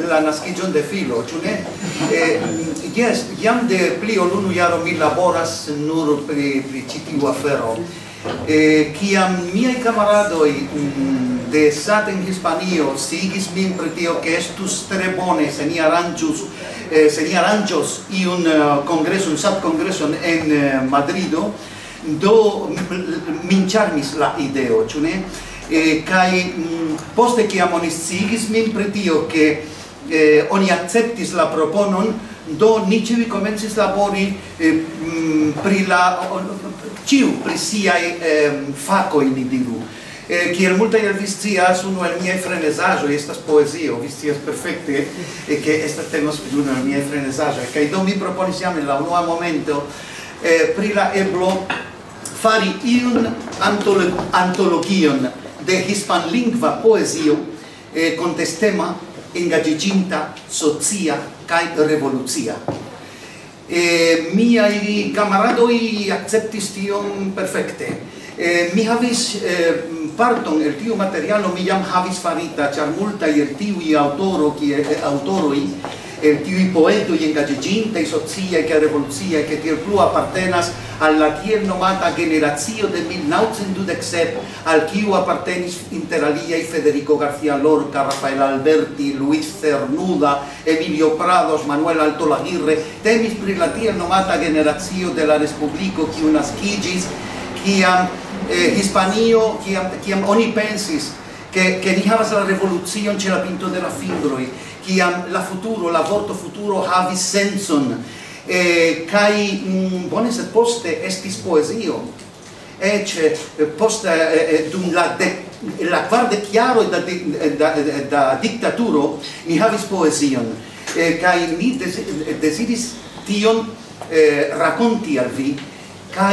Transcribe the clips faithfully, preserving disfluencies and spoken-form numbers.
la nascigion de filo, ĉu ne? Jes, jam de pli ol unu jaro mi laboras nur pri pri ĉi tiu afero. Kiam miaj kamaradoj de S A T en Hispanio sciigis min pri tio ke estus tre bone se ni aranĝus se ni aranĝos iun kongreson, S A T kongreson en Madrido, do min ĉarmis la ideo, ĉu ne? Kaj poste kiam oni sciigis min pri tio ke oni akceptis la proponon, do ni ĉiuj komencis labori pri la ĉiu pri siaj fakoj, ni diru. Kiel multaj el vi scias, unu el miaj frenezaĵoj estas poezio, vi scias perfekte ke estas temos pri unu el miaj frenezaĵoj, kaj do mi proponis jam en la unua momento pri la eblo fari iun antologion de hispanlingva poezio kontestema, engaĝiĝinta, socia kaj revolucia. Miaj kamaradoj akceptis tion perfekte. Mi havis parton el tiu materialo, mi jam havis farita, ĉar multaj el tiuj aŭtoroj, el tiuj poetoj engaĝiĝintaj, sociaj kaj revoluciaj, ke tiel plu apartenas al la tiel nomata generacio de mil naŭcent dudek sep, al kiu apartenis inter aliaj Federico García Lorca, Rafael Alberti, Luis Cernuda, Emilio Prados, Manuel Alto Laguirre. Temis pri la tiel nomata generacio de la Respubliko, kiu naskiĝis kiam Hispanio, kiam oni pensis ke ni havas la revolucion ĉe la pinto de la fingroj, kiam la futuro, la vorto futuro havis sencon, kaj bone, sed poste estis poezio. Eĉ poste dum la kvardek jaroj da diktaturo ni havis poezion, kaj mi deziris tion rakonti al vi, kaj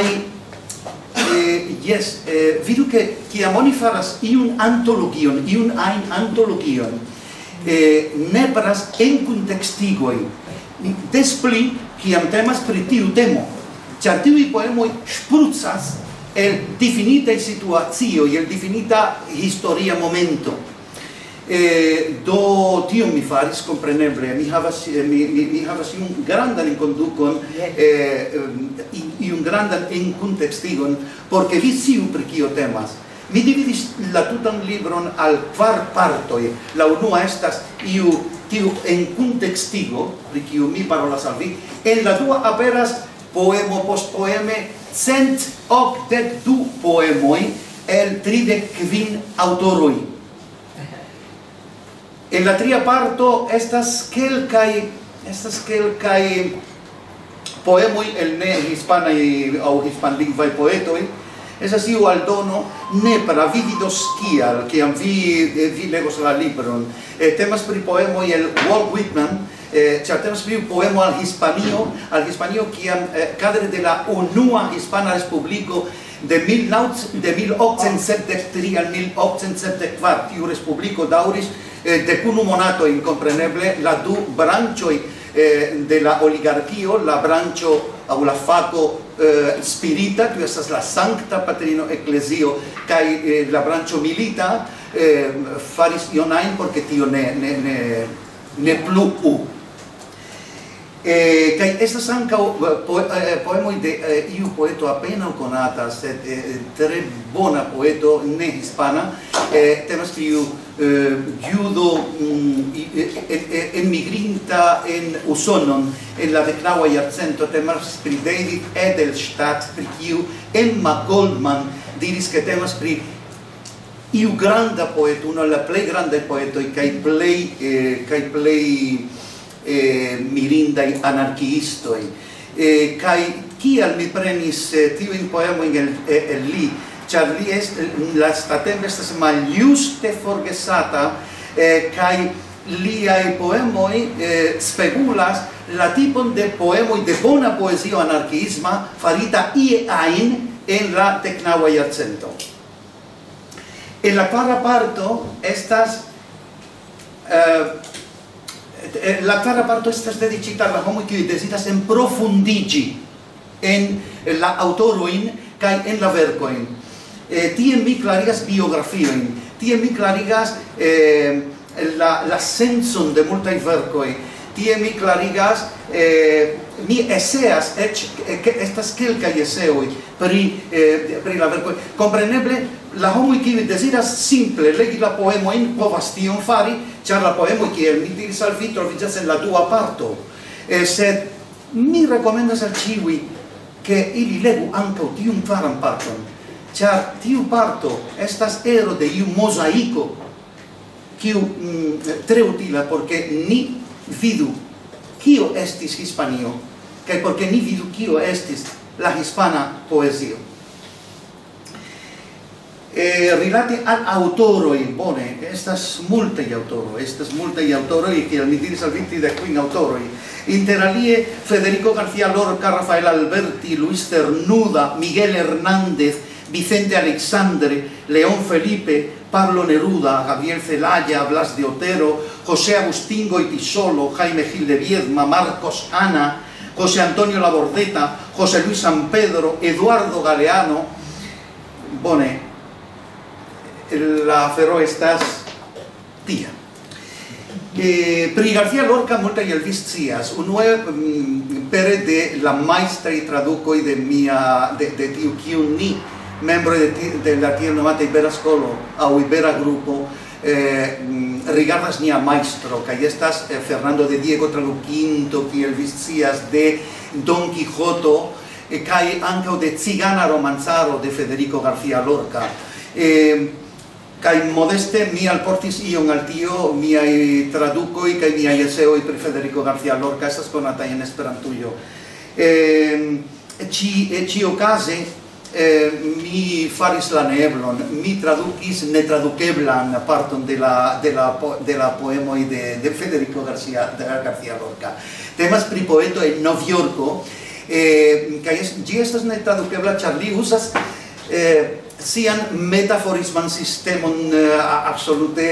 yes, vidu ke kiam oni faras iun antologion, iun ajn antologion, nepras enkuntekstigoj, des pli kiam temas pri tiu temo, ĉar tiuj poemoj ŝprucas el difinitaj situacioj, el difinita historia momento. Do tion mi faris, kompreneble, mi havas iun grandan enkondukon, iun grandan enkuntekstigon, por ke vi sciu pri kio temas. Mi dividis la tutan libron al kvar partoj. La unua estas iu tiu enkuntekstigo, pri kiu mi parolas al vi. En la dua aperas poemo post poeme, cent okdek du poemoj el tridek kvin aŭtoroj. En la tria parto estas kelkaj estas kelkaj poemoj el ne hispanaj aŭ hispanlingvaj poetoj. Estas iu aldono nepra, vi vidos kial, kiam vi vi legos la libron. Temas pri poemoj el Walt Whitman, ĉar temas pri poemo al Hispanio, al Hispanio kiam kadre de la unua Hispana Respubliko de mil okcent sepdek tri al mil okcent sepdek kvar, tiu respubliko daŭris dek unu monatojn, kompreneble, la du branĉoj de la oligarkio, la branĉo aŭ la fako spirita, kiu estas la Sankta Patrino Eklezio, kaj la branĉo milita faris ion ajn por ke tio ne plu. Kaj estas ankaŭ poemoj de iu poeto apenaŭ konata, sed tre bona poeto, ne hispana. Temas pri iu judo enmigrinta en Usonon en la deknaŭa jarcento. Temas pri David Edelstadt, pri kiu Emma Goldman diris ke temas pri iu granda poeto, unu el la plej grandaj poetoj kaj plej kaj plej mirindaj anarkiistoj. Kaj kial mi prenis tiujn poemojn el li? Ĉar li lastatempe estas maljuste forgesata, kaj liaj poemoj spegulas la tipon de poemoj de bona poezio anarkiisma farita ie ajn en la deknaŭa jarcento. En la kvara parto estas la kvara parto estas dediĉita al la homoj kiuj deziras enprofundiĝi en la aŭtorojn kaj en la verkojn. Tie mi klarigas biografiojn, tie mi klarigas la, la senson de multaj verkoj, tie mi klarigas eh, mi eseas eĉ eh, estas kelkaj eseoj pri, eh, pri la verkoj. Kompreneble la homoj kiuj deziras simple legi la poemojn povas tion fari, ĉar la poemoj, kiel mi diris al vi, troviĝas en la dua parto. Eh, sed mi rekomendas al ĉiuj ke ili legu ankaŭ tiun kvaran parton, ĉar tiu parto estas ero de iu mozaiko kiu mm, tre utila, porque ni vidu kio estis Hispanio, kaj porque ni vidu kio estis la hispana poezio. Eh, rilate al autoroj, bone, estas multaj aŭtoroj, estas multaj aŭtoroj, kiel mi diris al vi, tridek kvin aŭtoroj. Inter alie Federico García Lorca, Rafael Alberti, Luis Cernuda, Miguel Hernández, Vicente Alexandre, León Felipe, Pablo Neruda, Gabriel Celaya, Blas de Otero, José Agustín Goytisolo, Jaime Gil de Viedma, Marcos Ana, José Antonio Labordeta, José Luis San Pedro, Eduardo Galeano. Bone, la afero estas tia. Eh, pri García Lorca multaj el vi scias. Unue mm, pere de la majstraj tradukoj de mia de, de tiu kiu ni membro de, de la tiel nomata Ibera Skolo aŭ Ibera Grupo eh, rigardas nia majstro, kaj estas eh, Fernando de Diego tradukinto, kiel vi scias, de Don Quijoto, eh, kaj ankaŭ de Cigana Romancaro de Federico García Lorca. Eh, kaj modeste mi alportis ion al tio, miaj tradukoj kaj miaj eseoj pri Federico García Lorca estas konataj en Esperantujo. Eh, ci, eh, Ĉiuokaze Eh, mi faris la neeblon, mi tradukis netradukeblan parton de la, de la, de la poemoj de, de Federico García, de García Lorca. Temas pri poeto en Novjorko, eh, kaj ĝi estas netradukebla, ĉar li uzas eh, sian metaforisman sistemon eh, absolute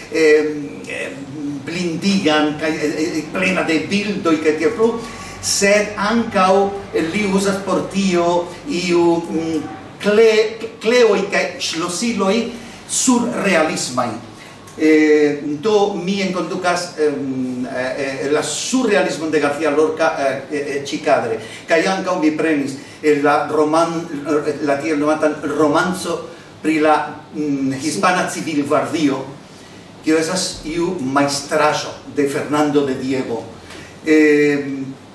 eh, blindigan kaj eh, plena de bildoj kaj tiel plu, sed ankaŭ li uzas por tio iu mm, kle, kleoj kaj ŝlosiloj surrealismaj. Eh, do mi enkondukas eh, eh, la surrealismon de García Lorca eh, ĉi-kadre, kaj ankaŭ mi prenis eh, la, roman, la tiel nomatan romanco pri la mm, hispana civilgvardio, kio estas iu majstraĵo de Fernando de Diego. Eh,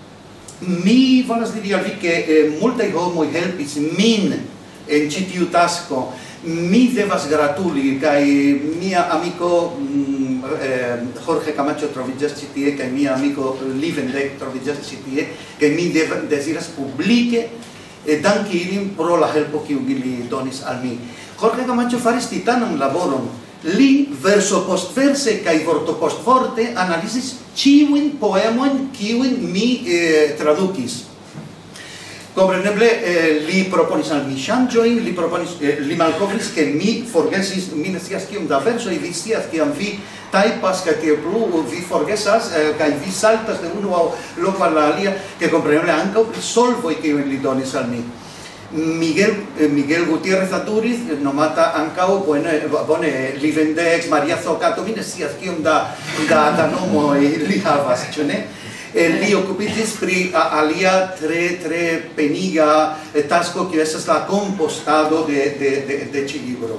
Mi volas diri al vi ke eh, multaj homoj helpis min en ĉi tiu tasko. Mi devas gratuli, kaj mia amiko mm, eh, Jorge Camacho troviĝas ĉi tie, kaj mia amiko Livendek troviĝas ĉi tie, kaj mi dev, deziras publike eh, danki ilin pro la helpo kiu ili donis al mi. Jorge Camacho faris titanan laboron. Li verso post verse kaj vorto post vorte analizis ĉiujn poemojn kiujn mi eh, tradukis. Kompreneble eh, li proponis al mi ŝanĝojn, li proponis, eh, li malkovris ke mi forgesis, mi ne scias kiom da versoj, vi scias kiam vi tajpas kaj tiel plu, vi forgesas eh, kaj vi saltas de unu loko al la alia, ke kompreneble ankaŭ pri solvoj kiujn li donis al mi. Miguel, eh, Miguel Gutiérrez Aturiz, nomata ankaŭ bone, bone Livendek, Maria Zocato, mi ne scias kiom da, da, da nomoj li havas, ĉu ne? Eh, li okupiĝis pri a, alia tre, tre peniga eh, tasko, kiu estas la kompostado de, de, de, de ĉi libro.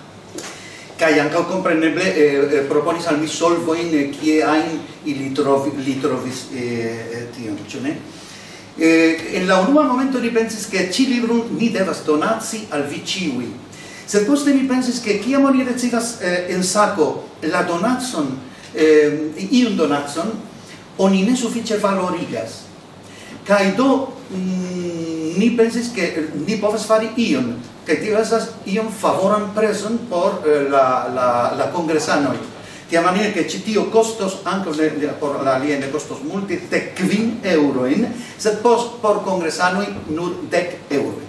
Kaj ankaŭ kompreneble eh, proponis al mi solvojn eh, kie ajn ili trovi, li trovis eh, tion, ĉu ne? Eh, en la unua momento li pensis ke ĉi libron mi devas donaci al vi ĉiuj. Sed poste mi pensis ke kiam oni decidas eh, en sako la donacon, eh, iun donacon, oni ne sufiĉe valorigas. Kaj do mm, ni pensis ke ni povas fari ion, kaj tio estas iom favoran prezon por eh, la, la, la kongresanoj. Tiamaniere che ĉi tio kostos ankaŭ por la aliaj ne kostos multe dek kvin eŭrojn, sed post por kongresanoj nur dek eŭroj.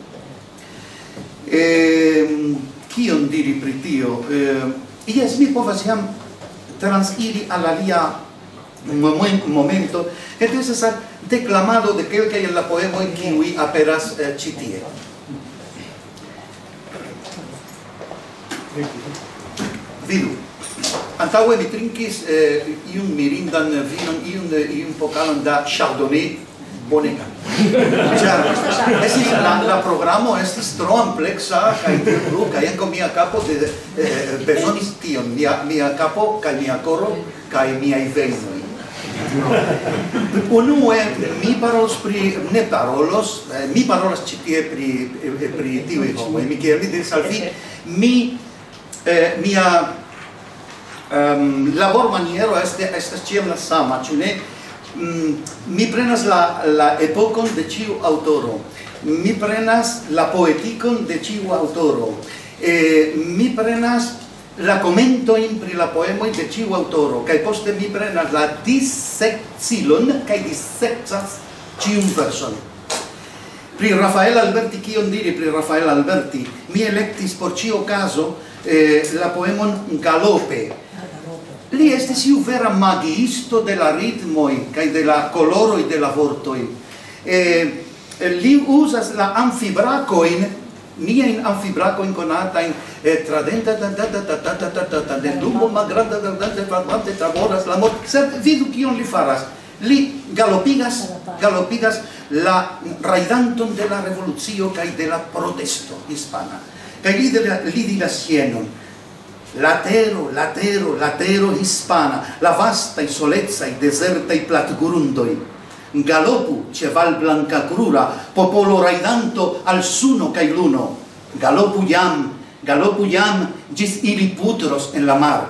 Eh, kion diri pri tio? Eh, jes, mi povas jam transiri al alia momento, que estas al declamado de kelkaj el la poemoj kiuj aperas eh, ĉi tie. Vidu. antaŭe mi trinkis eh, iun mirindan vinon, iun, iun pokalon da Chardonnay bonega. Ĉar estis la, la programo estis tro ampleksa kaj plu, kaj ankaŭ mia kapo de, eh, bezonis tion, mia, mia kapo kaj mia koro kaj miaj vejnoj. Unue, mi parolos pri, ne parolos, eh, mi parolas ĉi tie pri, eh, pri tiuj homoj. Mi kiel mi diris al vi, mi, eh, mia um, labormaniero estas estas ĉiam la sama, ĉu ne? Mm, mi prenas la, la epokon de ĉiu aŭtoro, mi prenas la poetikon de ĉiu aŭtoro, eh, mi prenas la comentoin pri la poemoj de ĉiu aŭtoro, kaj poste mi prenas la dissekcilon kaj dissekcas ĉiun verson. Pri Rafael Alberti, kion diri pri Rafael Alberti? Mi elektis por ĉio kazo eh, la poemon Galope. Li estis iu vera magiisto de la ritmoj kaj de la koloroj de la vortoj. Eh, li uzas la amfibrakojn, niajn amfibrakojn konatajn, eh, tradenta da da da da da da da da da de lumo malgranda da da da farmante traboras la mort. Sed vidu kion li faras. Li galopigas, galopigas la rajdanton de la revolucio kaj de la protesto hispana. Kaj li, li diras hienon: latero, latero, latero hispana, la vastaj solecaj dezertaj platgrundoj. Galopu, ĉeval blanka krura, popolo rajdanto al suno kaj luno. Galopu jam, galopu jam, ĝis ili putros en la mar.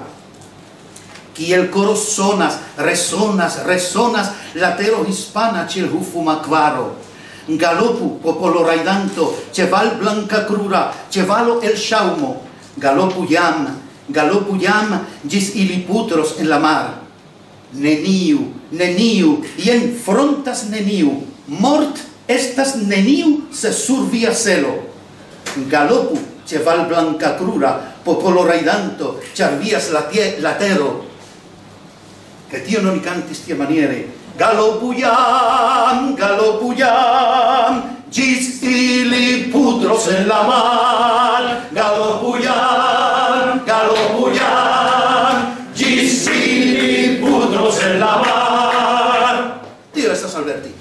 Kiel koro sonas, resonas, resonas, latero hispana ĉe hufuma kvaro. Galopu, popolo rajdanto, ĉeval blanka krura, ĉevalo el ŝaŭmo. Galopu jam, galopu jam, ĝis ili putros en la mar. Neniu, neniu, jen frontas neniu, mort estas neniu se sur via celo. Galopu, ĉeval blanka krura, popolo rajdanto, ĉar vias la latero. Che Dio non cantis tia maniere. Galopu jam, galopu jam, ĝis ili putros en la mar. Galopu jam, galopu jam, ĝis ili putros en la mar. Tio estas Alberti.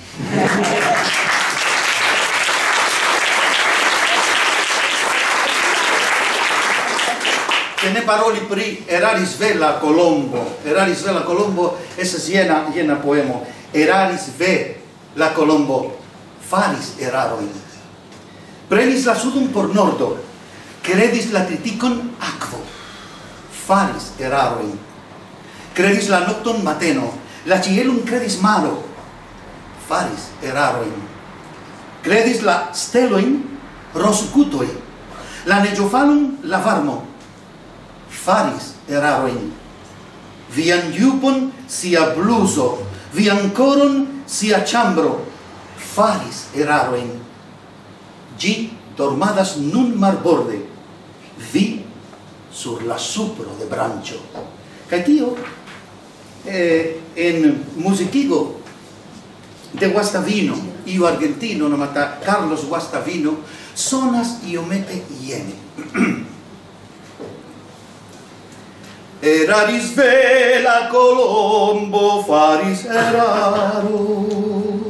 Che ne paroli pri eraris ve la Colombo. Eraris ve la Colombo esas jena, jena poemo. Eraris ve la Colombo, faris eraroin. Prenis la sudon por nordo, credis la triticon akvo, faris eraroin. Credis la nocton mateno, la ĉielon credis maro, faris eraroin. Credis la stelojn rosgutoj, la neĝofalon la varmo, faris eraroin. Vian jupon sia bluso, vian koron sia ĉambro, faris eraroin. Ĝi dormadas nun marborde, vi sur la supro de branĉo. Kaj tio eh, en muzikigo de Guastavino, iu argentino nomata Carlos Guastavino, sonas iomete jene. Eraris ve la Colombo, faris eraroin.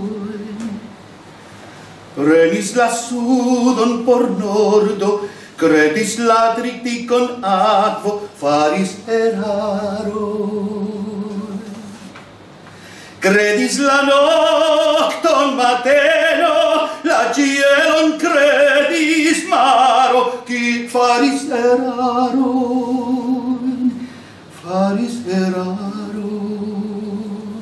Prenis la sudon por nordo, credis la triticon akvo, faris eraroin. Credis la nocton mateno, la ĉielon credis maro, qui faris eraroin. Faris eraroin.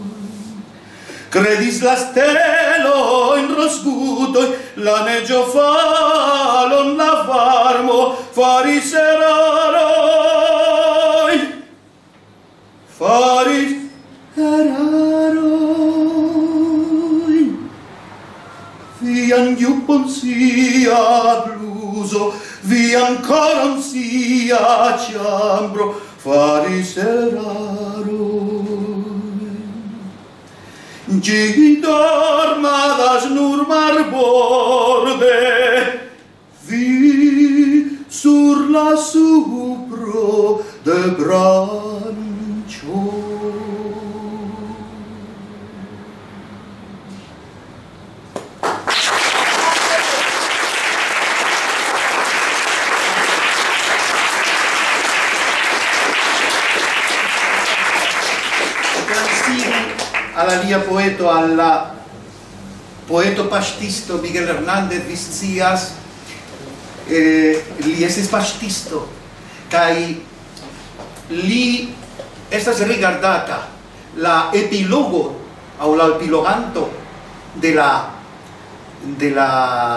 Credis la stelo in rosgutoi, la neĝofalon la varmo, faris eraroin. Faris eraroin. Vian jupon sia bluso, vian koron sia ĉambro, faris eraroin. Ĝi dormadas nur marborde, vi sur la supro de branĉo. al alia poeto, alla poeto paŝtisto Miguel Hernández Viscias, eh, li estis paŝtisto, kaj li estas rigardata la epilogo aŭ la epiloganto de la de la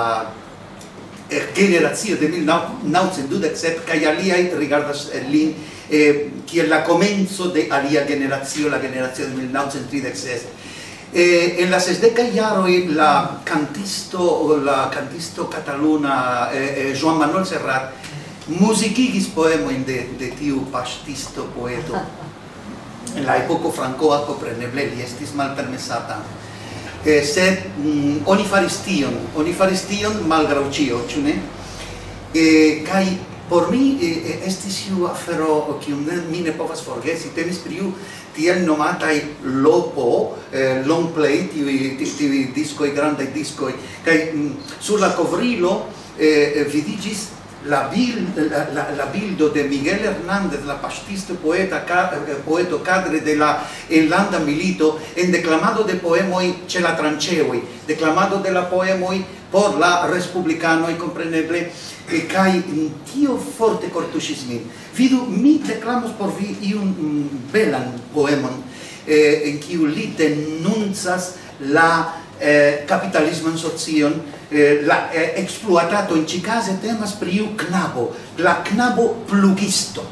generacio de mil novecent dudek sep, kaj aliaj rigardas lin eh, kiel la komenco de alia generacio, la generacio de mil novecent tridek ses. Eh, en la sesdekaj jaroj la kantisto, la kantisto kataluna eh, eh, Joan Manuel Serrat muzikigis poemojn de, de tiu paŝtisto poeto. En la epoko frankoa kompreneble li estis malpermesata. Eh, sed mm, oni faris tion, oni faris tion malgraŭ ĉio, ĉu ne? Eh, kaj por mi eh, estis iu afero kiun mi ne povas forgesi, temis pri iu tiel nomataj lopo, eh, long play, tiuj tiuj diskoj, grandaj diskoj, kaj mm, sur la kovrilo eh, vidiĝis la, bild, la, la, la bildo de Miguel Hernández, la paŝtisto poeta, ca, poeto cadre de la enlanda milito, en declamado de poemoj ĉe la tranĉeoj, declamado de la poemoj por la respublikanoj, kompreneble, kaj tio forte kortuŝis min. Vidu, mi deklamos por vi iun mm, belan poemon, eh, en kiu li denuncas la eh, capitalisman socion, eh, la eh, exploatato, en ĉi-kaze temas pri iu knabo, la knabo plugisto.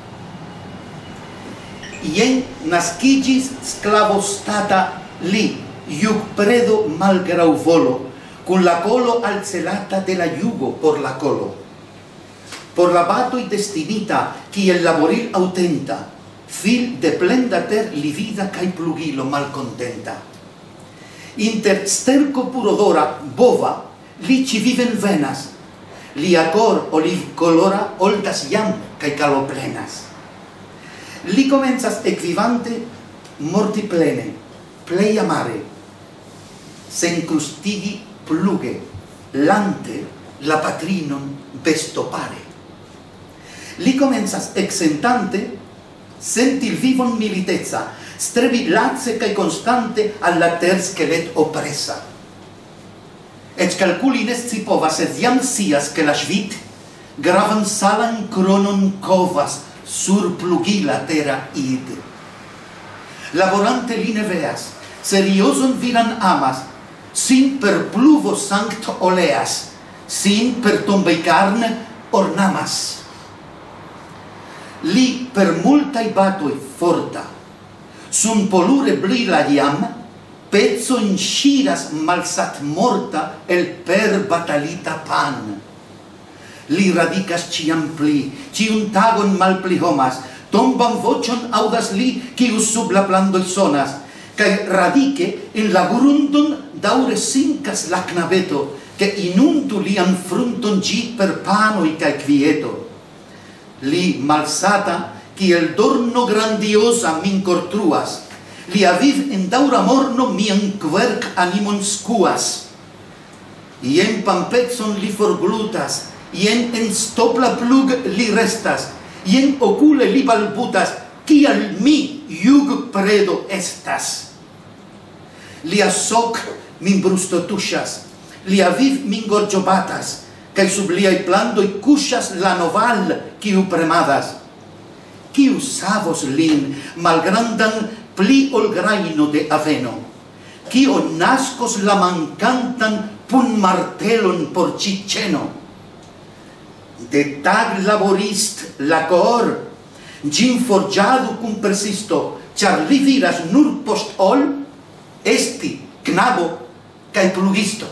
Jen naskiĝis sklavostata li, jugpredo malgraŭ volo, kun la kolo alcelata de la jugo por la kolo. Por la batoj destinita, kiel laboril aŭtenta, fil de plenda ter livida kaj plugilo malkontenta. Inter sterko purodora, bova, li ĉiviven venas, lia kor olivkolora oltas jam kaj kaloplenas. Li komencas ekvivante morti plene, plej amare, senkrustigi pluge, lante la patrinon bestopare. Li komencas eksentante senti vivon militeca, strebi lace kaj konstante al la terskelet opresa. Eĉ kalkuli ne scipovas, sed jam scias, ke la ŝvit gravan salan kronon kovas sur plugila tera id. Laborante li ne veas, seriozon viran amas, sin per pluvo sancto oleas, sin per tombei carne ornamas. Li per multaj batoj forta, sun polure brila jam, pezzo inŝiras malsat morta el per batalita pan. Li radikas ĉiam pli, ĉiun tagon malpli homas, tomban voĉon aŭdas li, kiu sub la plandoj sonas, kaj radike en la grundon daŭre sinkas la knabeto, ke inundu lian frunton ĝi per panoj kaj kvieto. Li malsata, kiel dorno grandiosa min kortruas, lia viv en daŭra morno mian kverk animon skuas. Jen pampecon li forglutas, jen en stopla plug li restas, jen okule li balbutas, kial mi jugpredo estas. Lia sok min brusto tuŝas, lia viv min gorĝobatas, kaj sub liaj plandoj kuŝas la noval, kiu premadas. Kiu savos lin, malgrandan pli ol grajno de aveno? Kio naskos la mankantan punmartelon por ĉi ĉeno? De tag laborist la kor, ĝin forĝadu kun persisto, ĉar li vidas nur post ol esti knabo kaj plugisto.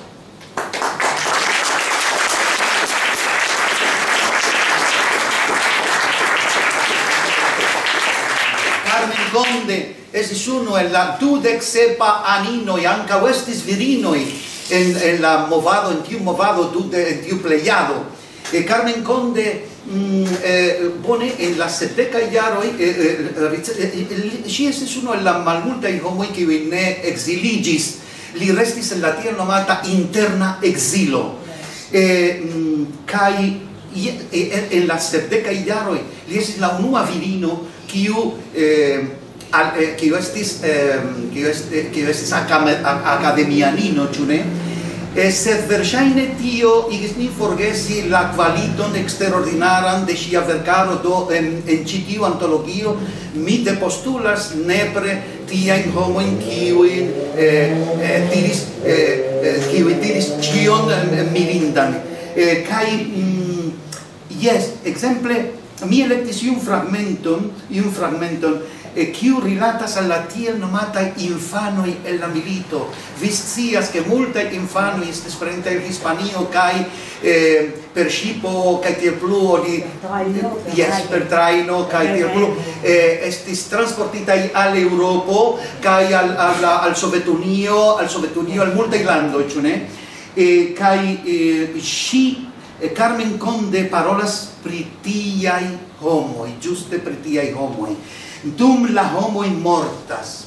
Carmen Conde estis unu el la dudek sepa aninoj, ankaŭ estis virinoj en, en la movado, en tiu movado, dude, en tiu plejado. Eh, Carmen Conde mm, eh, bone en la sepdekaj jaroj eh, eh, ŝi estis unu el la malmultaj homoj kiuj ne ekziliĝis. Li restis en la tiel nomata interna ekzilo. Eh, mm, kaj en la sepdekaj jaroj li estis la unua virino kiu eh, kiu estis kiu estis akademianino, ĉu ne? Sed verŝajne tio igis nin forgesi la kvaliton eksterordinaran de ŝia verkaro, do en, en ĉi tiu antologio mi depostulas nepre tiajn homojn kiujn eh, eh, diris eh, kiuj diris ĉion eh, mirindan. Eh, kaj mm, jes, ekzemple mi elektis iun fragmenton, iun fragmenton eh, kiu rilatas al la tiel nomataj infanoj el la milito. Vi scias ke multaj infanoj estis prentaj el Hispanio kaj eh, per ŝipo kaj tiel plu oni jes per trajno kaj tiel plu eh, estis transportitaj al Eŭropo kaj al, al, al Sovetunio, al Sovetunio, al multaj landoj, ĉu ne? Eh, kaj eh, ŝi eh, Carmen Conde parolas pri tiaj homoj, ĝuste pri tiaj homoj. Dum la homoj mortas,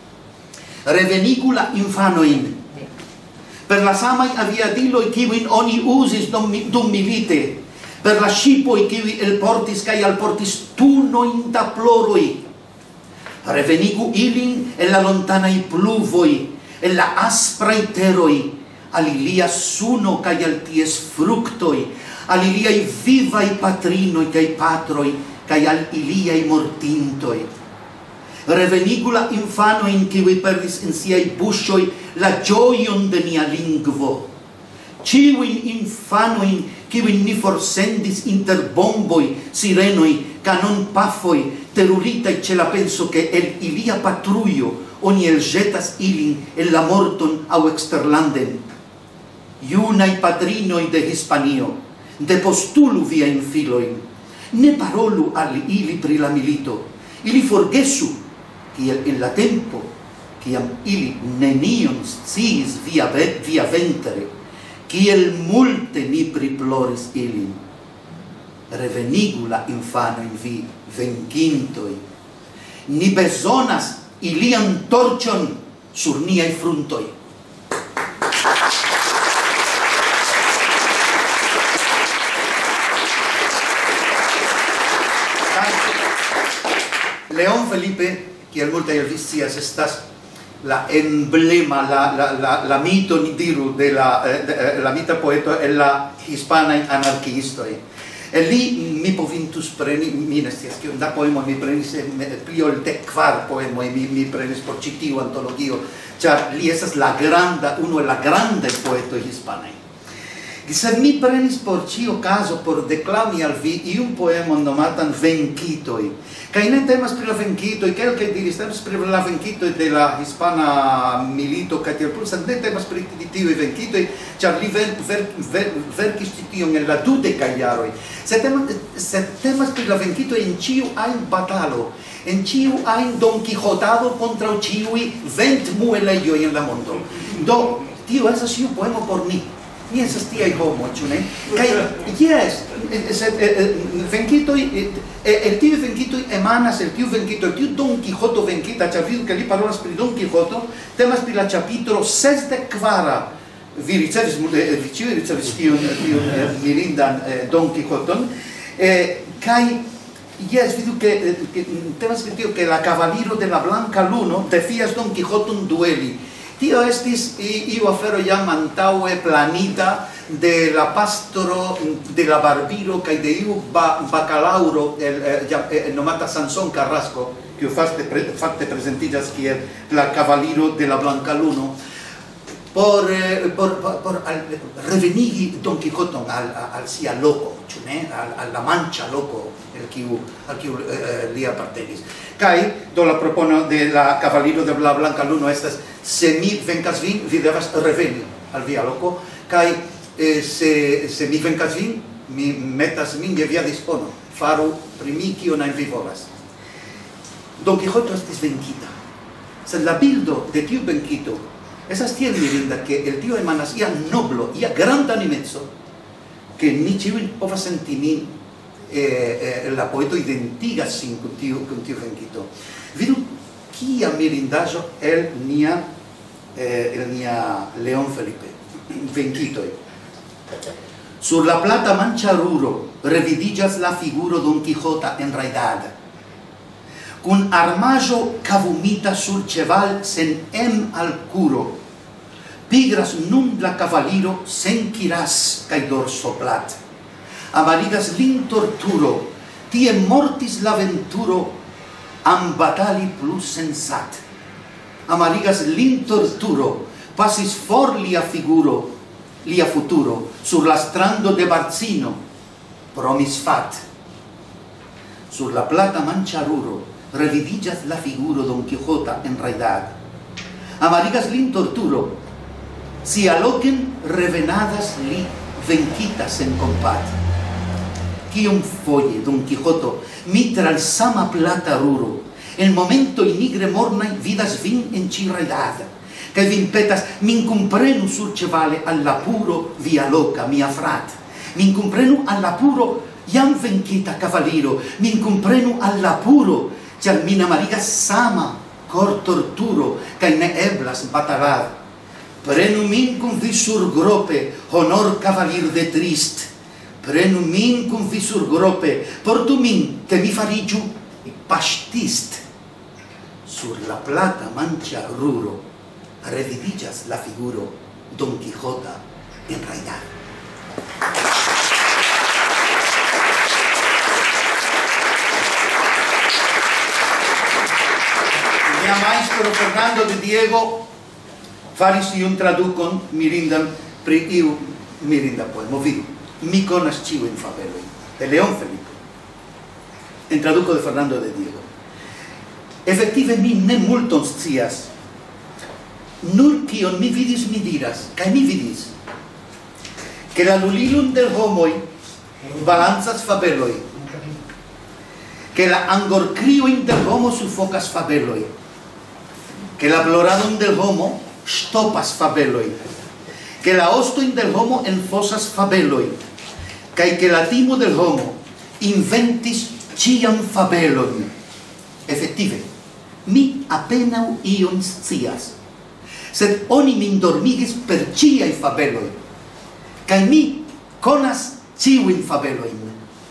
revenigu la infanojn per la samaj aviadiloj kiujn oni uzis dum, dum milite, per la ŝipoj kiuj elportis kaj alportis tunojn da ploroj. Revenigu ilin en la lontanaj pluvoj, en la aspraj teroj, al ilia suno kaj al ties fruktoj, al iliaj vivaj patrinoj kaj patroj, kaj al iliaj mortintoj. Revenigu la infanojn kiuj perdis en siaj buŝoj la ĝojon de nia lingvo. Ĉiujn infanojn kiujn ni forsendis inter bomboj, sirenoj, kanonpafoj, teruritaj ĉe la penso ke el ilia patrujo oni elĵetas ilin en la morton aŭ eksterlanden. Junaj patrinoj de Hispanio, depostulu viajn filojn. Ne parolu al ili pri la milito. Ili forgesu, kiel en la tempo, kiam ili nenion sciis via, via ventre, kiel multe ni priploris ilin. Revenigu la infanojn vi, venkintoj. Ni bezonas ilian torĉon sur niaj fruntoj. León Felipe, kiel multaj el vi scias, estas la emblema, la, la, la, la mito, ni diru, de la, de, la mita poeto en la hispanaj anarkiistoj. El li mi povintus preni, mi ne scias kiom da poemoj mi prenis, pli ol dek kvar poemoj mi, mi prenis por ĉi tiu antologio, ĉar li estas la granda, unu el la grandaj poetoj hispanaj. Sed mi prenis por ĉio kazo por deklami al vi iun poemon nomatan Venkitoj. Kaj ne temas pri la venkitoj, kelkaj diris temas pri la venkitoj de la hispana milito kaj tiel plu, sed ne temas pri tiuj venkitoj, ĉar li verkis ĉi tion en la dudekaj jaroj. Sed temas, sed temas pri la venkitoj en ĉiu ajn batalo, en ĉiu ajn donkihotado kontraŭ ĉiuj ventmuelejoj en la mondo. Do, tio estas iu poemo por ni. Ni estas tiaj homoj, ĉu ne? Kaj jes, sed venkitoj, el tiuj venkitoj emanas, el tiu venkito, el tiu Don Quijoto venkita, ĉar vidu ke li parolas pri Don Quijoto, temas pri la ĉapitro sesdek kvara. Vi ricevis, vi ĉiuj ricevis tiun mirindan Don Quijoton, kaj jes, vidu ke temas pri tio ke la kavaliro de la Blanka Luno defias Don Quijoton dueli. Tio estis iu afero jam antaŭe planita de la pastro, de la barbiro kaj de iu bacalaŭro nomata Sansón Carrasco, kiu fakte prezentiĝas kiel la kavaliro de la Blanka Luno, por, por, por al, revenigi Don Quijoton al, al sia loko, ĉu ne? Al, al la Mancha loko el kiu, al kiu eh, li apartenis. Kaj do la propono de la kavaliro de la Blanka Luno estas: se mi venkas vin, vi devas reveni al via loko, kaj eh, se, se mi venkas vin, mi metas min je via dispono, faru pri mi kion ajn vi volas. Don Quijoto estis venkita, sed la bildo de tiu venkito esas tiel mirinda que el tio emanas ia noblo, ia granda animeco, que ni ĉiuj povas senti min, eh, eh, la poeto identigas sin kun tiu, kun tiu venkito. Vidu kia mirindaĵo el nia, eh, el nia León Felipe, venkitoj. Sur la plata manĉaruro revidiĝas la figuro Don Quijota enrajdada. cun armaggio cavumita sul ceval sen em al curo, pigras nun la cavaliro sen quiras cae dorso plat. Amarigas lin torturo, tie mortis l'aventuro, am batali plus sensat. Amarigas lin torturo, passis for lia figuro, lia futuro, sur la strando de Barcino, promis fat. Sur la plata manciaruro, revidigas la figuro Don Quixota en raidad. Amarigas lin torturo, si alocen revenadas li vencitas en compat. Quium folle, Don Quixoto, mitral sama plata ruro, el momento inigre mornai vidas vin en ci raidad, che vin petas min comprenu sur cevale alla puro via loca mia frat, min comprenu alla puro iam vencita cavaliro, min comprenu alla puro, char min amarigas sama cor torturo, cae ne eblas batalad. Prenu min cum vi sur grope, honor cavalir de trist. Prenu min cum vi sur grope, portu min, che mi farigiu pastist. Sur la plata mancha ruro, revidigas la figuro Don Quixota en raidad. Mia maestro Fernando de Diego faris iun traducon mirindan pri iu mirinda poemo. Vidu, mi conas ciuin fabeloi, de León Felipe, en traduco de Fernando de Diego. Efective mi ne multon scias, nur kion mi vidis mi diras, cae mi vidis, che la lulilum del homoi balanzas fabeloi, che la angorcrioin del homo sufocas fabeloi, che la ploradon del homo stopas fabeloi, che la ostoin del homo enfosas fabeloi, cae che la timo del homo inventis ciam fabelon. Efective, mi apenau ion scias, sed oni min dormigis per ciai fabeloi, cae mi conas ciuin fabeloin.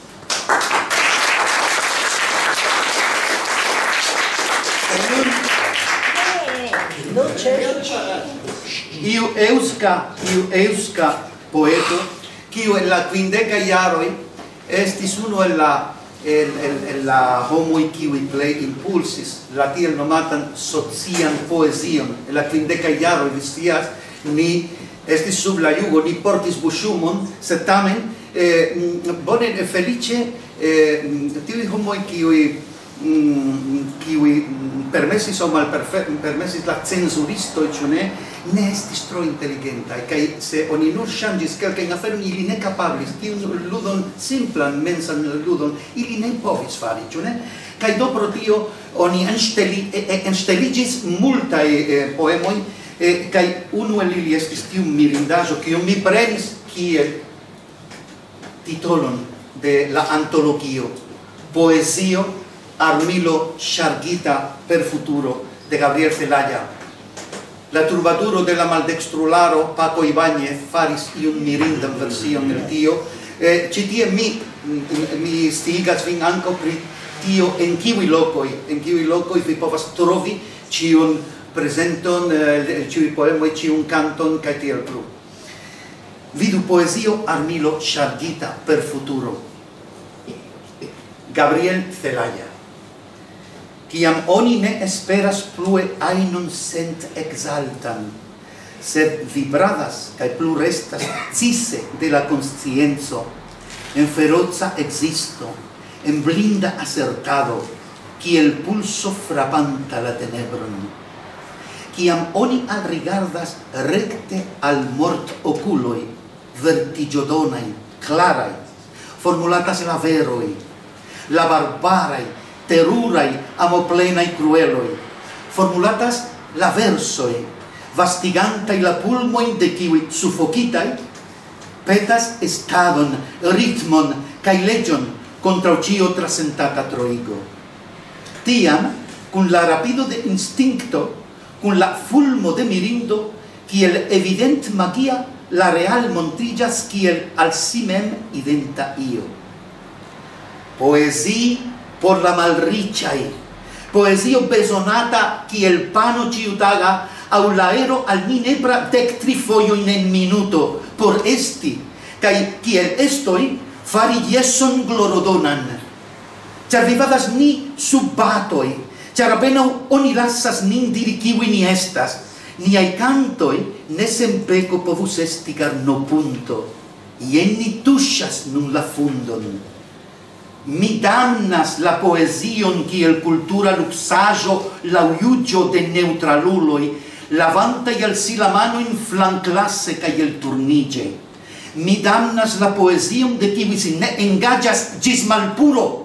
Iu eusca, iu eusca poeto, quiu en la quindeca iaroi estis uno en la el, el, el la homoi kiwi play impulsis la tiel nomatan socian poesion. En la quindeca iaroi vistias ni estis sub la jugo, ni portis buŝumon, sed tamen eh, bone felice eh, tiuj homoi kiuj kiuj permesis o malpermesis la cenzuristo, ĉu ne, ne estis tro inteligentaj, kaj se oni nur ŝanĝis kelkajn aferojn, ili ne kapablis tiun ludon, simplan mensan ludon, ili ne povis fari, ĉu ne? Kaj do pro tio oni enŝteliĝis multaj poemoj, kaj unu el ili estis tiu mirindaĵo, kiun mi prenis kiel titolon de la antologio, Poezio Armilo ŝargita per futuro de Gabriel Celaya. La turbaduro de la maldextrularo Paco Ibáñez faris iun mirindan version el tio. Eh, Ĉi tie mi, mi sciigas vin ankaŭ pri tio en kiuj lokoj, en kiuj lokoj vi povas trovi ĉiun prezenton, eh, ĉiuj poemoj, ĉiun kanton kaj tiel plu. Vidu Poezio Armilo ŝargita per futuro. Gabriel Celaya. Ciam oni ne esperas plue ainon sent exaltan, sed vibradas cae plu restas cise de la conscienzo, en feroza existo, en blinda acertado, kiel pulso frapanta la tenebron. Ciam oni alrigardas recte al mort oculoi, vertigiodonai, clarai, formulatas la veroi, la barbarai, terurai, amoplenai crueloi, formulatas la versoi, vastigantai la pulmoin de kiui sufocitai, petas estadon, ritmon, cae legion contra cio trasentata troigo. Tiam, cun la rapido de instincto, cun la fulmo de mirindo, kiel evident magia, la real montillas kiel al si mem identa io. Poesii por la malriĉaj, poesio besonata kiel pano ciutaga, au laero al mi nepra dec tri foioin en minuto, por esti, cae kiel estoi fari jesson glorodonan. Char vivadas ni sub batoi, char apenau oni lassas nin diri kiwi ni estas, niai cantoi ne sempeco povus esti car no punto, ien ni tushas nun la fundon. Mi damnas la poesion kiel cultura luxajo lauiugio de neutraluloi, lavantai al si la mano in flanclasse cae el turnige. Mi damnas la poesion de kiwi si ne engagias gis malpuro.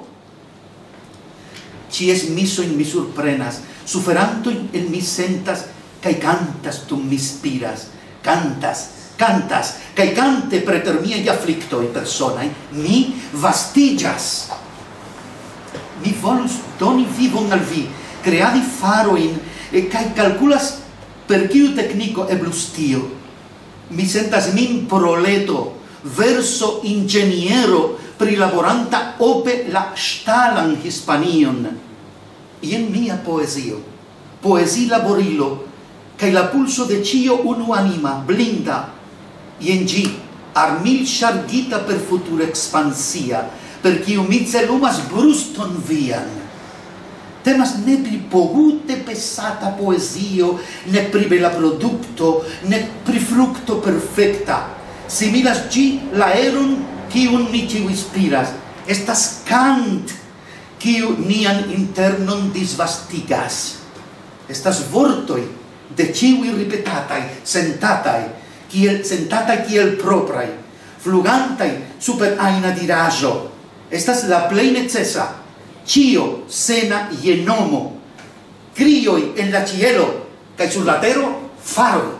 Cies miso in mi surprenas, suferanto in mi sentas, cae cantas tu mi spiras, cantas, cantas, cae cante preter miei afflictoi personae, mi vastigas. Mi volus doni vivon al vi, creadi faroin, e cae calculas per kiu tecnico eblus tio. Mi sentas min proleto, verso ingeniero, prilaboranta ope la stalan Hispanion. Ien mia poesio, poesi laborilo, cae la pulso de cio unu anima, blinda, ien gi, armil chargita per futura expansia, per quiu mi celumas bruston vian. Temas ne pri pogute pesata poesio, ne pri bela producto, ne pri fructo perfecta. Similas gi laeron quiun ni ciu inspiras. Estas cant quiu nian internon disvastigas. Estas vortoi de ciui ripetatai, sentatai, kiel, sentatai kiel proprai, flugantai super aina dirajo. Estas la plei necessa, cio sena je nomo, crioi en la cielo, cae sur la tero faroi.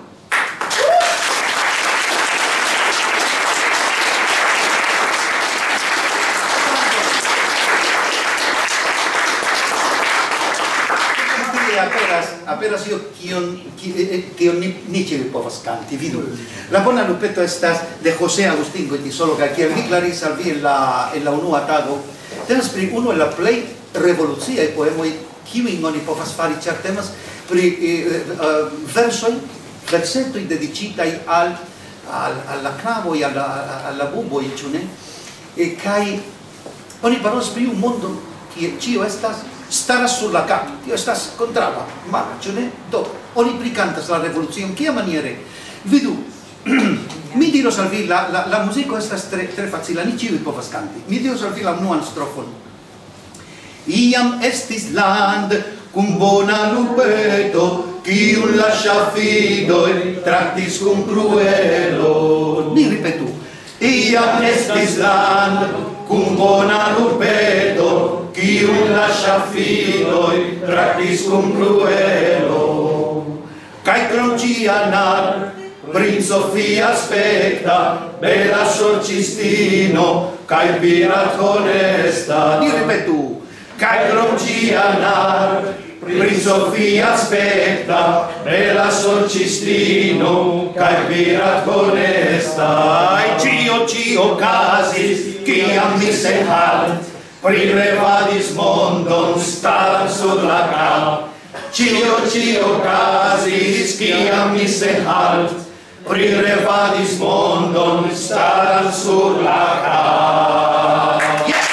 Aperas, aperas io kion kion ni ciui povas canti, vidu. La bona lupeto estas de José Agustín Goiti, solo que kiel mi claris al vi en la, en la unua tago, temas pri uno en la plei revoluciae poemoi kiuin oni povas fari, char temas pri eh, uh, versoi, versetoi dedicitai al, al, al la clavoi, al, al la buboi, ciu ne? E kai oni parolas pri un mondo kie cio estas staras sur la cap, tio estas contrava, mala, ciu ne? Do, oni pricantas la revolucion, kia maniere? Vidu, mi diros al vi, la, la, la musico estas tre, tre facila, ni ciui povas canti. Mi diros al vi la unuan strofon. Iam estis land cum bona lupeto, quiun lascia fidoi tractis cum cruelo. Ni ripetu. Iam estis land cum bona lupeto, quiun lascia fidoi tractis cum cruelo. Cae crom cianar, princo fi aspecta, bella sorcistino, cae pirat honesta. Ni ripetu. Cae crom cianar, princo fi aspecta, bella sorcistino, cae pirat honesta. Ai cio cio casis, ciam mi se halt, prirevadis mondon staran sur la cap. Cio cio casis, ciam mi se halt, prirevadis mondon staran sur la cap. Yes!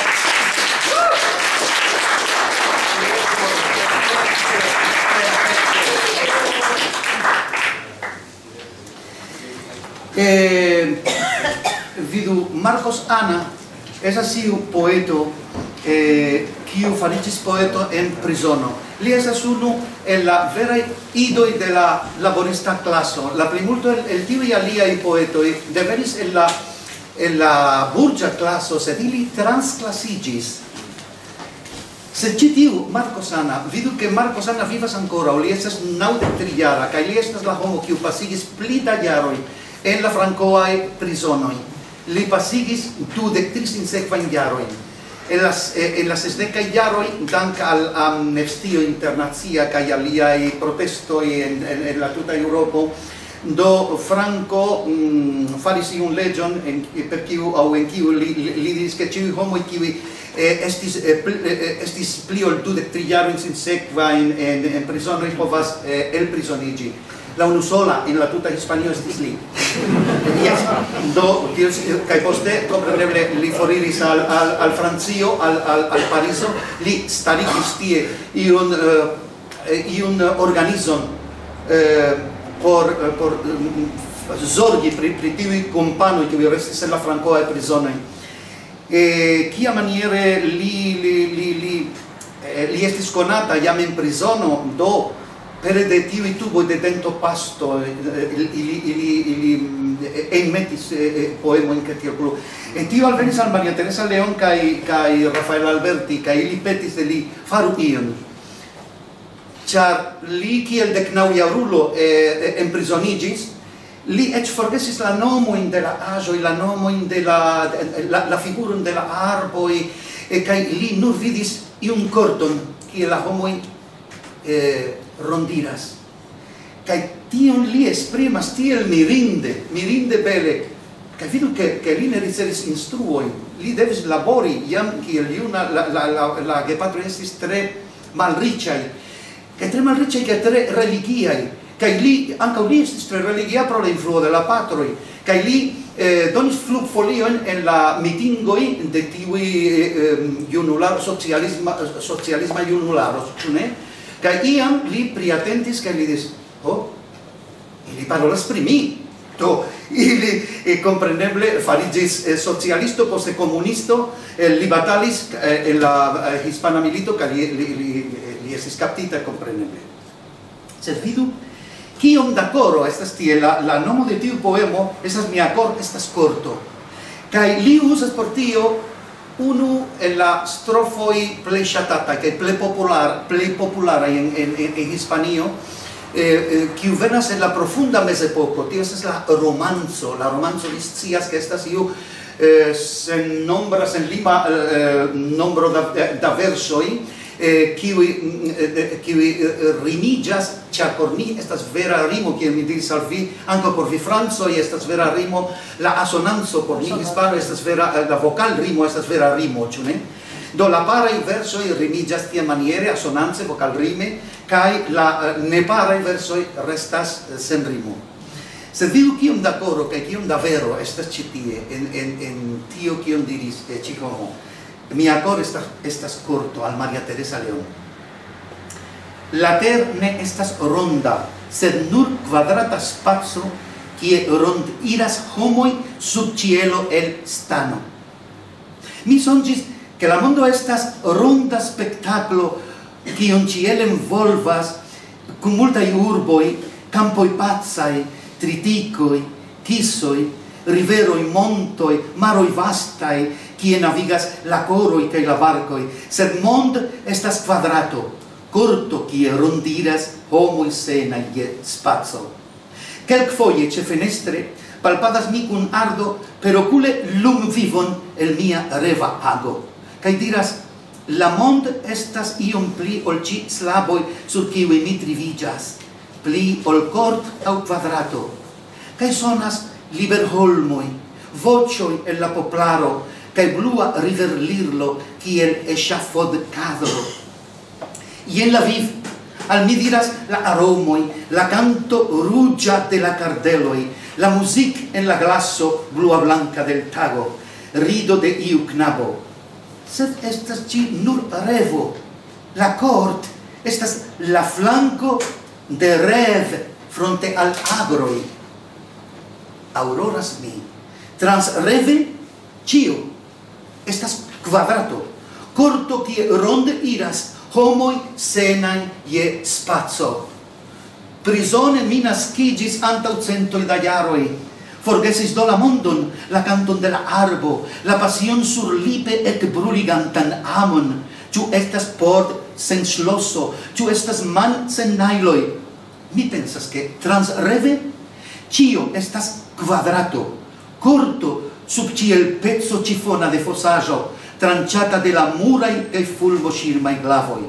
Eh, vidu, Marcos Ana es así un poeto eh, quiu faricis poeto en prisono. Li estas unu en la verai idoi de la laborista claso. La plimulto el, el tiui aliai poetoi devenis en la, en la burgia claso, sed ili transclasigis. Sed ci tiu Marcos Ana, vidu che Marcos Ana vivas ancora, li estas naŭdek tri jara, kaj li estas la homo kiu pasigis pli da jaroj en la francoae prisonoi. Li pasigis dudek tri sinsekvajn jarojn. En las, eh, en las sesdecaj jaroj, dank al amnestio internacia kaj aliaj protestoj en, en, en la tuta Eŭropo, do Franco mm, faris iun leĝon en per kiu aŭ en kiu li, li, li diris ke ĉiuj homoj kiuj eh, estis, eh, pl, eh, estis pli ol dudek tri jarojn sinsekva en, en, en prizono, li povas eh, elprizoniĝi. La unusola en la tuta Hispanio estis li. Yes. Do, kaj poste, kompreneble, li foriris al, al, al Francio, al, al, al Parizo, li starigis tie iun, uh, iun organizon uh, por, uh, por um, zorgi pri, pri tiuj kompanoj, kiuj restis en la francoaj prizonoj. Eh, kia maniere li, li, li, li, eh, li estis konata jam en prizono, do pere de tiuj tuboj de dentopasto ili, ili, ili enmetis poemojn kaj tiel plu. En tio alvenis al Maria Teresa León kaj, kaj Rafael Alberti, kaj ili petis de li faru ion. Ĉar li kiel deknaŭjarulo eh, enprizoniĝis, li eĉ forgesis la nomojn de la aĵoj, la nomojn de la, la, la figuron de la arboj, eh, kaj li nur vidis iun korton, kie la homoj eh, rondiras. Kaj tion li esprimas tiel mirinde, mirinde bele, kaj vidu ke, ke li ne ricevis instruojn, li devis labori jam kiel juna, la, la, la, la gepatroj estis tre malriĉaj, kaj tre malriĉaj kaj tre religiaj, kaj li, ankaŭ li estis tre religia pro la influo de la patroj, kaj li eh, donis flugfoliojn en la mitingoj de tiuj eh, junularo, socialisma, socialisma junularo, ĉu ne? Kaj iam li priatentis kaj li diris, oh, ili parolas pri mi. Do, ili eh, kompreneble fariĝis eh, socialisto, poste komunisto, eh, li batalis eh, en la eh, hispana milito kaj li, li, li, li estis kaptita kompreneble. Sed vidu, kiom da koro estas tie, la, la nomo de tiu poemo estas mia kor, estas korto. Kaj li uzas por tio unu en la strofoi plei ŝatata kaj plei popular, plei populara en, en, en, en Hispanio, eh, kiu eh, venas en la profunda mezepoko. Tio estas la romanzo. La romanzo li scias ke estas iu eh, sen nombra, sen lima eh, nombro da, da versoj, eh, kiuj eh, kiuj rimiĝas, ĉar por ni estas vera rimo, kiel mi diris al vi, ankaŭ por vi francoj estas vera rimo, la asonanco por ni hispano estas vera, la vocal rimo estas vera rimo, ĉu ne? Do la paraj versoj rimiĝas tiamaniere, asonance, vocal rime, kaj la neparaj versoj restas sen rimo. Sed vidu kiom da koro kaj kiom da vero estas ĉi tie en, en, en tio kion diris eh, Ĉihomo. Mia kor estas, estas korto al Maria Teresa León. La ter ne estas ronda, sed nur kvadrata spaco, kie rondiras homoj sub ĉielo el stano. Mi sonĝis ke la mondo estas ronda spektaklo, kiun ĉiel envolvas kun multaj urboj, kampoj pacaj, tritikoj, kisoj, riveroj, montoj, maroj vastaj, kie navigas la koroj kaj la barkoj, sed mond estas kvadrato, korto kie rondiras homoj senaj je spaco. Kelkfoje ĉe fenestre palpadas mi kun ardo per okule lumvivon el mia reva ago, kaj diras, la mond estas iom pli ol ĉi slaboj sur kiuj mi triviĝas, pli ol kort aŭ kvadrato, kaj sonas liberholmoj, voĉoj el la poplaro, kaj blua riverlirlo kiel eŝafodkadro. Jen la viv, al mi diras la aromoj, la canto ruĝa de la kardeloj, la muzik en la glaso blua blanca del tago, rido de iu knabo. Sed estas ĉi nur revo. La kort estas la flanko de rev fronte al agroj. Auroras mi. Trans reve ĉio estas kvadrato. Korto kie ronde iras homoj senaj je spaco. Prizone mi naskiĝis antaŭ centoj da jaroj. Forgesis do la mondon, la canton de la arbo, la pasion sur lipe ekbruligantan amon. Ĉu estas port sen ŝloso, ĉu estas man sen najloj? Mi pensas ke trans reve ĉio estas kvadrato, korto sub ĉiel peco ĉifona de fosaĵo, tranĉata de la muraj kaj fulmoŝirmaj glavoj.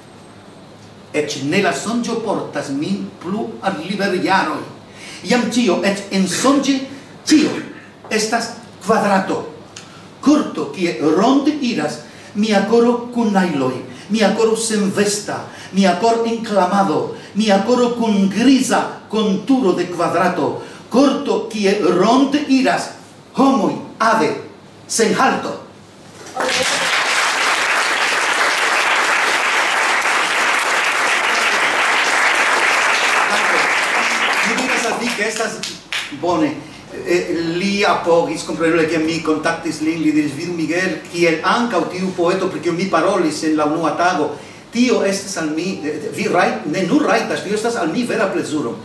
Eĉ ne la sonĝo portas min plu al liberjaroj. Iam ĉio, eĉ ensonĝe, ĉio estas kvadrato. Korto kie ronde iras mia coro cun nailoi, mia coro sen vesta, mia cor inclamado, mia coro cun grisa conturo de quadrato, corto quie rond iras, homoi, ave, sen halto. Mi diras al vi che estas bone, Eh, li apogis, compreneble che mi contactis lin, li diris, vidu Miguel, kiel ankaŭ tiu poeto, pri kiu mi parolis en la unua tago, tio estas al mi, vi rait, ne nur raitas, tio estas al mi vera plezuro.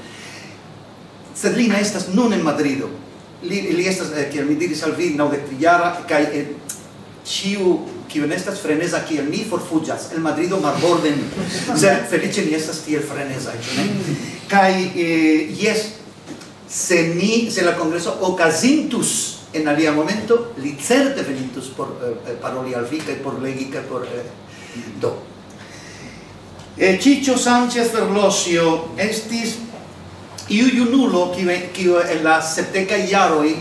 Sed li ne estas nun en Madrido. Li, li estas, eh, kiel mi diris al vi, naŭdekjara, kaj eh, ĉiu kiu ne estas freneza kiel mi forfuĝas el Madrido marborden, sed feliĉe ni estas tiel frenezaj, ĉu ne? Kaj eh, jes, se ni, se la congreso ocasintus en alia momento, li certe venintus por eh, paroli al vi, kaj por legi, kaj por eh, do. Eh, Chicho Sánchez Ferlosio estis iu junulo kiu en la septekaj jaroj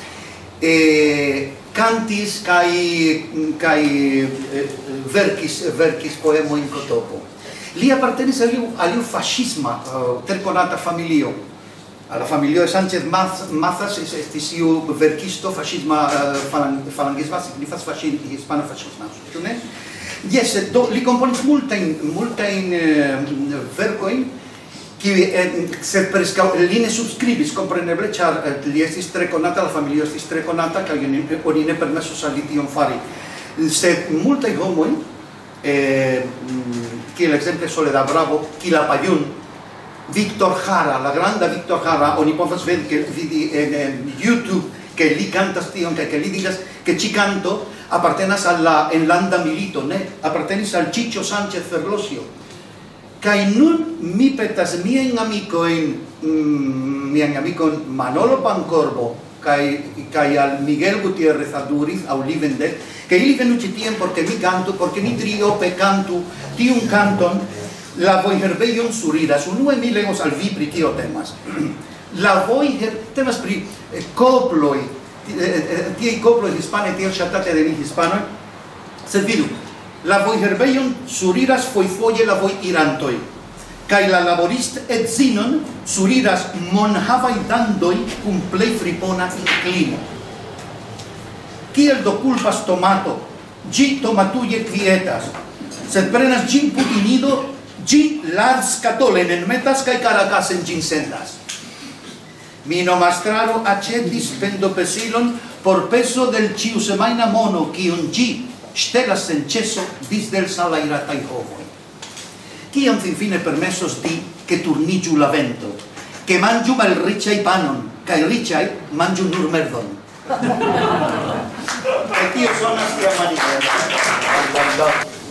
eh, cantis kaj kaj eh, verkis verkis poemojn kotopo. Li apartenis al iu, al iu fascisma uh, terkonata familio. A la familio de Sánchez Mazas estis iu verkisto fascisma uh, falangisma, signifas fascisma, hispana fascisma, ĉu ne? Jes, do li komponis multajn multajn uh, verkojn, kiuj eh, sed preskaŭ li ne subskribis, kompreneble, ĉar eh, li estis tre konata, la familio estis tre konata, kaj oni ne permesos al li tion fari. Sed multaj homoj, eh, kiel ekzemple Soledad Bravo, Quilapayún, Víctor Jara, la granda Víctor Jara, oni povas vedi que vidi en, en YouTube que li cantas tion, que, que li digas que ci canto apartenas al la enlanda milito, ne? Apartenis al Chicho Sánchez Ferlosio. Kaj nun mi petas miajn amikojn, mm, mian amikon Manolo Pancorbo kaj kaj al Miguel Gutiérrez Aduriz aŭ li Vendet, que ili venu ĉi tien porque mi canto, porque mi triope cantu tiun canton. La voiherbejon suriras. Unue mi legos al vi pri kio temas. La voiher temas pri eh, coploj, eh, tiaj coploj hispane tiel ŝatate de ni hispanoj. Sed vidu, la voiherbejon suriras fojfoje la voirantoj, kaj la laborist edzinon suriras monhavaj dandoj kun plej fripona inklino. Kiel do kulpas tomato, ĝi tomatuje kvietas, sed prenas ĝin putinido, ĝi larĝskatolen enmetas kaj Caracasen ĝin sendas. Mi nomastraro aĉetis pendopesilon por peso del ĉiusemajna mono, kiun ĝi ŝtelas sen ĉeso disde el salajrataj homoj. Kiam finfine permesos di ke turniĝu la vento, ke manĝu malriĉaj panon, kaj riĉaj manĝu nur merdon? Kaj tio sonas tiamaniere.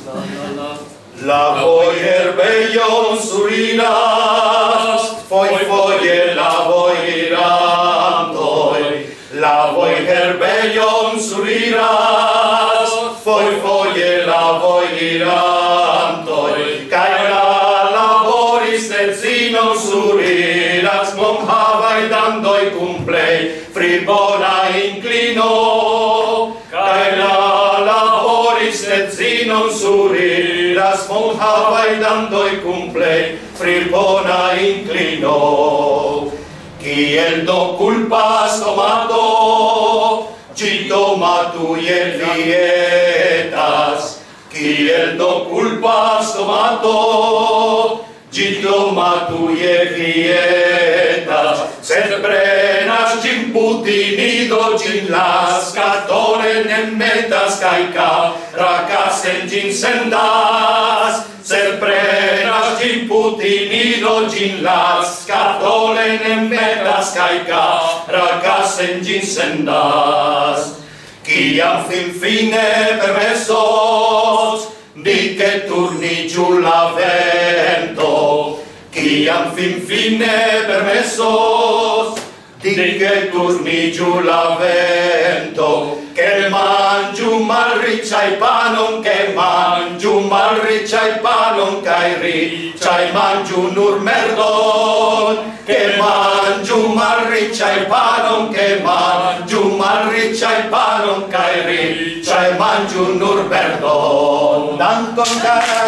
La voiherbejon suriras, fojfoje la voirantoj. La voiherbejon suriras, fojfoje la voirantoj. Kaj la laboris edzinon suriras, monhavaj dandoj kun plej fribona inklino. Kaj la laboris edzinon suriras, monhavaj dandoj kun plej fribona inklino. Kiel do kulpas tomato, ĝi tomatuje kvietas. Kiel do kulpas tomato, ĝi tomatuje kvietas. Sed prenas ĝin putinido, ĝin laskatolen enmetas kaj Caracasen ĝin sendas. Sed prenas ĝin putinido, ĝin laskatolen enmetas kaj Caracasen ĝin sendas. Kiam finfine permesos di ke turniĝu la vento, kiam finfine permesos di ke turniĝu la vento, ke manĝu malriĉaj panon, ke manĝu malriĉaj panon, kaj riĉaj manĝu nur merdon. Ke manĝu malriĉaj panon, ke manĝu malriĉaj panon, kaj riĉaj demanĝu nur verdon. Dankon, karaj!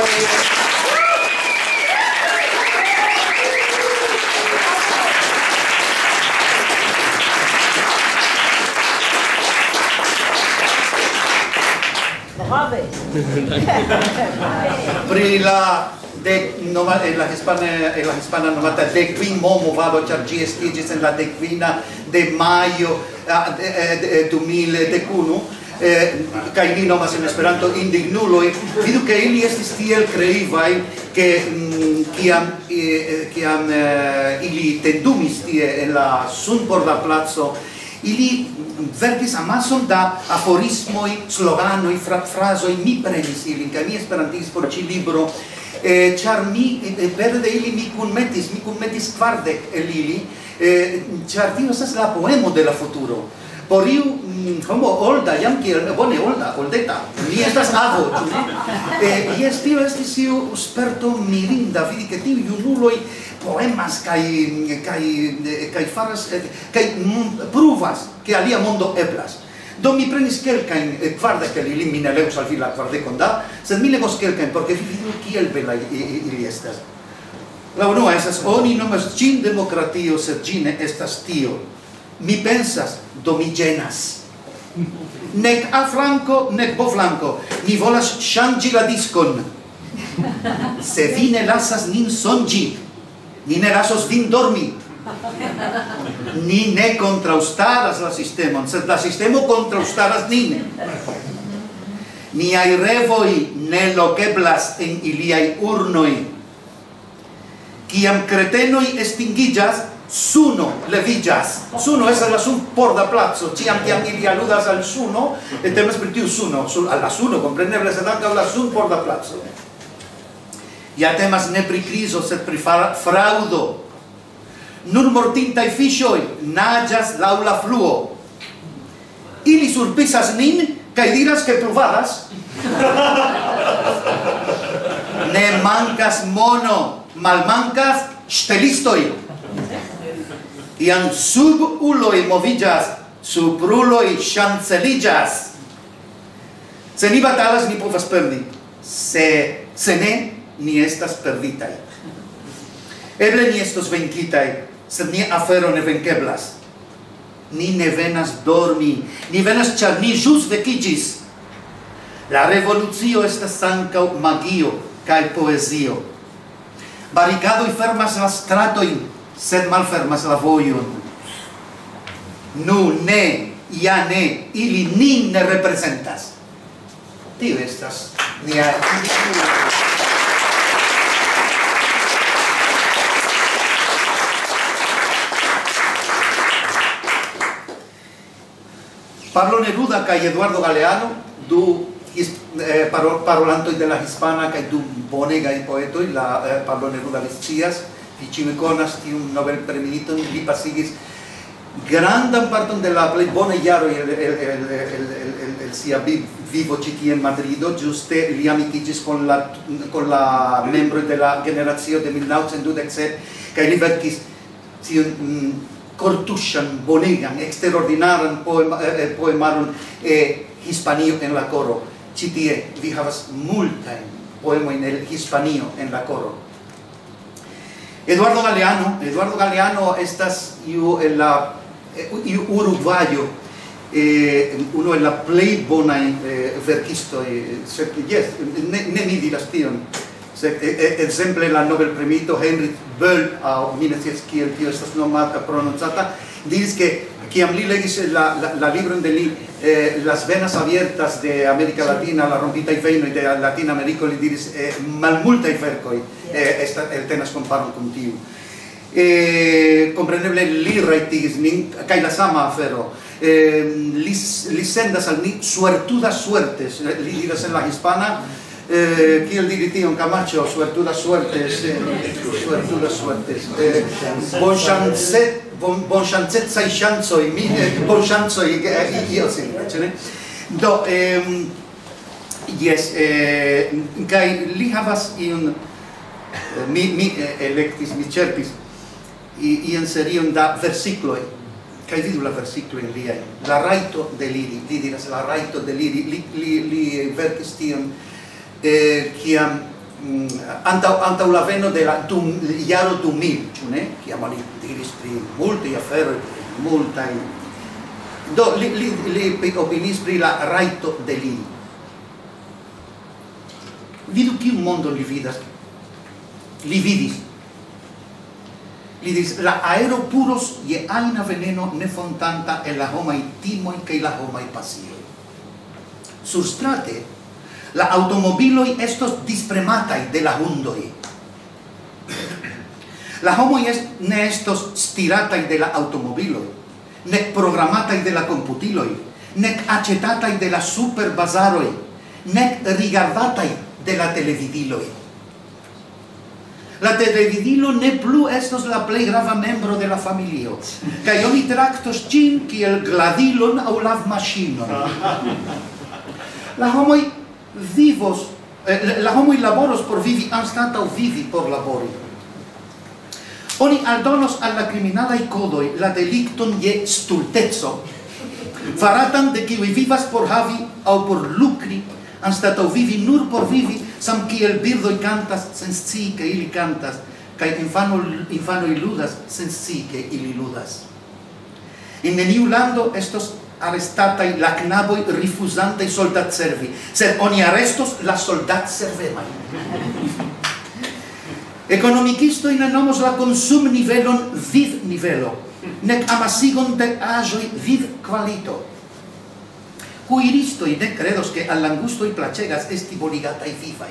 Pri la de nova en la hispana en la hispana nomata de quin momo vado ĉar ĝi estiĝis en la dekvina de majo de du mil dekunu kaj li nomas en Esperanto indignuloj. Vidu ke ili estis tiel kreivaj ke kiam kiam ili tendumis tie en la sunporda placo, ili verkis amason da aforismoj, sloganoj, frazoj. Mi prenis ilin kaj mi esperantigis por ĉi libro, ĉar mi pere de ili mi kunmetis, mi kunmetis kvardek el ili, ĉar tio estas la poemo de la futuro. Por iu homo olda, jam kiel bone olda, oldeta, mi estas avo, ĉu ne? Jes, tio estis iu sperto mirinda, vidi ke tiuj junuloj poemas kaj kaj kaj faras kaj pruvas ke alia mondo eblas. Do mi prenis kelkajn kvardek el ili, mi ne legos al vi la kvardekon da, sed mi legos kelkajn, porque vi vidu kiel belaj ili estas. La unua estas: oni nomas ĝin demokratio, sed ĝi ne estas tio. Mi pensas, do mi ĝenas. Nek a flanko, nek bo flanko. Mi volas ŝanĝi la diskon. Se vi ne lasas nin sonĝi, ni ne lasos vin dormi. Ni ne kontraŭstaras la sistemon, sed la sistemo kontraŭstaras nin. Niaj revoj ne lokeblas en iliaj urnoj. Kiam kretenoj estingiĝas, suno leviĝas. Suno estas la sunporda placo. Ĉiam kiam ili aludas al suno, temas pri tiu suno, al la suno, kompreneble, sed ankaŭ la sunporda placo. Ja temas ne pri krizo, sed pri fraŭdo. Nur mortintaj fiŝoj naĝas laŭ la fluo. Ili surprizas nin kaj diras ke pluvadas. Ne mankas mono, malmankas ŝtelistoj. Iam sub uloj moviĝas, supruloj ŝanceliĝas. Se ni batalas, ni povas perdi. Se, se ne, ni estas perditaj. Eble ni estos venkitaj, sed nia afero ne venkeblas. Ni ne venas dormi, ni venas ĉar ni ĵus vekiĝis. La revolucio estas ankaŭ magio kaj poezio. Barikadoj fermas la stratojn, sed malfermas la vojon. Nu, ne, ja ne, ili nin ne reprezentas. Tio estas nia Pablo Neruda kaj Eduardo Galeano, du eh, parolantoj de la hispana kaj du bonegaj poetoj. La eh, Pablo Neruda vi scias, vi ĉiuj konas tiun Nobel-premiiton, li pasigis grandan parton de la plej bonaj jaroj el, el, el, el, el, el, el sia vivo ĉi tie en Madrido. Ĝuste li amikiĝis con la, con la membroj de la generacio de mil novecent dudek sep kaj li verkis tiun mm, cortuŝan, bonegan, eksterordinaran poema, eh, poemaron eh, Hispanio en la koro. Ĉi tie vi havas multajn poemojn el Hispanio en la koro. Eduardo Galeano, Eduardo Galeano estas iu en la iu uruguayo, eh, uno en la plej bonaj eh, verkistoj, sed jes, ne, ne mi diras tion. Sed ekzemple la Nobel-premiito Heinrich Böll, aŭ mi ne scias kiel tio estas nomata prononcata, diris ke kiam li legis la, la, la libron de li, eh, Las venas abiertas de América Latina, la rompitaj vejnoj de Latinameriko, li diris eh, malmultaj verkoj eh, eltenas komparon kun tiu. Eh, compreneble li rajtigis nin, kaj la sama afero. Eh, li, li sendas al ni suertudas suertes, li diras en la hispana. Eh, kiel diri tion, Camacho, suertudas suertes, eh, suertudas suertes, eh, bonŝancet, bon, bonŝancecaj ŝancoj, mi, eh, bonŝancoj, eh, io simple, ĉu ne? Do, eh, jes, eh, kaj li havas iun, mi, mi eh, elektis, mi ĉerpis ian serion da versikloj, Kaj vidu la versículo en liaj. La rajto deliri, li diras la rajto deliri, li, li, li verkis tion, eh, kiam antaŭ antaŭ la veno de la dum jaro du mil, ĉu ne? Kiam li diris pri multaj aferoj, multaj. Do li, li, li opinis pri la rajto deliri. Vidu kiun mondon li vidas. Li vidis. Li diris, la aero puros je ajna veneno ne fontanta en la homaj timoj kaj la homaj pasioj. Surstrate, la automobiloj estos dispremataj de la hundoj. La homoj est, ne estos stirataj de la automobiloj, nek programataj de la komputiloj, nek aĉetataj de la superbazaroj, nek rigardataj de la televidiloj. La televidilo ne plu estos la plej grava membro de la familio, kaj oni traktos ĝin kiel gladilon aŭ lavmaŝinon. La homoj vivos, eh, la homoj laboros por vivi anstataŭ vivi por labori. Oni aldonos al la kriminalaj kodoj la delikton je stulteco, faratan de kiuj vivas por havi aŭ por lukri, anstataŭ vivi nur por vivi, sam kiel birdoj kantas sen scii ke ili kantas, kaj infanoj infanoj ludas sen scii ke ili ludas. En neniu lando estos arrestataj la knaboj rifuzantaj soldatservi, sed oni arestos la soldatservemaj. Ekonomikistoj ne nomos la konsumnivelon vivnivelo, nek amasigon de aĵoj vivkvalito. Kuiristoj ne kredos ke al langustoj plaĉegas esti bonigataj vivaj.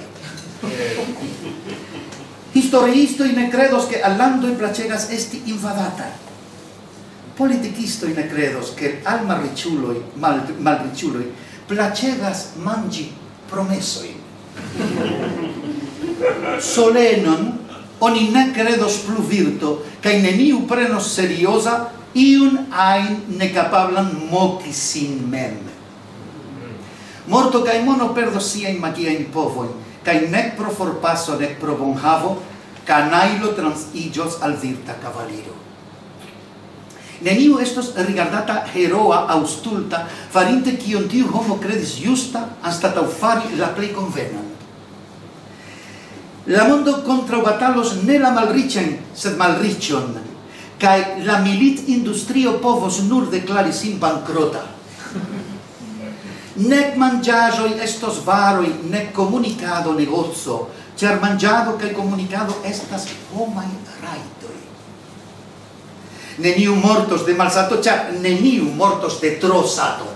Historiistoj ne kredos ke al landoj plaĉegas esti invadataj. Politikistoj ne kredos ke al malriĉuloj, mal, malriĉuloj plaĉegas manĝi promesojn. Solenon oni ne kredos plu virto, kaj neniu prenos serioza iun ajn nekapablan moki sin mem. Morto kaj mono perdos siajn magiajn povojn, kaj nek pro forpaso nek pro bonhavo kanajlo transiĝos al virta kavaliro. Neniu estos rigardata heroa aŭ stulta farinte kion tiu homo kredis justa anstataŭ fari la plej konvenan. La mondo kontraŭbatalos ne la malriĉajn, sed malriĉon, kaj la militindustrio povos nur deklari sin bankrota. Nek manĝaĵoj estos varoj, nek komunikado negoco, ĉar manĝado kaj komunikado estas homaj rajtoj. Neniu mortos de malsato, ĉar neniu mortos de tro sato.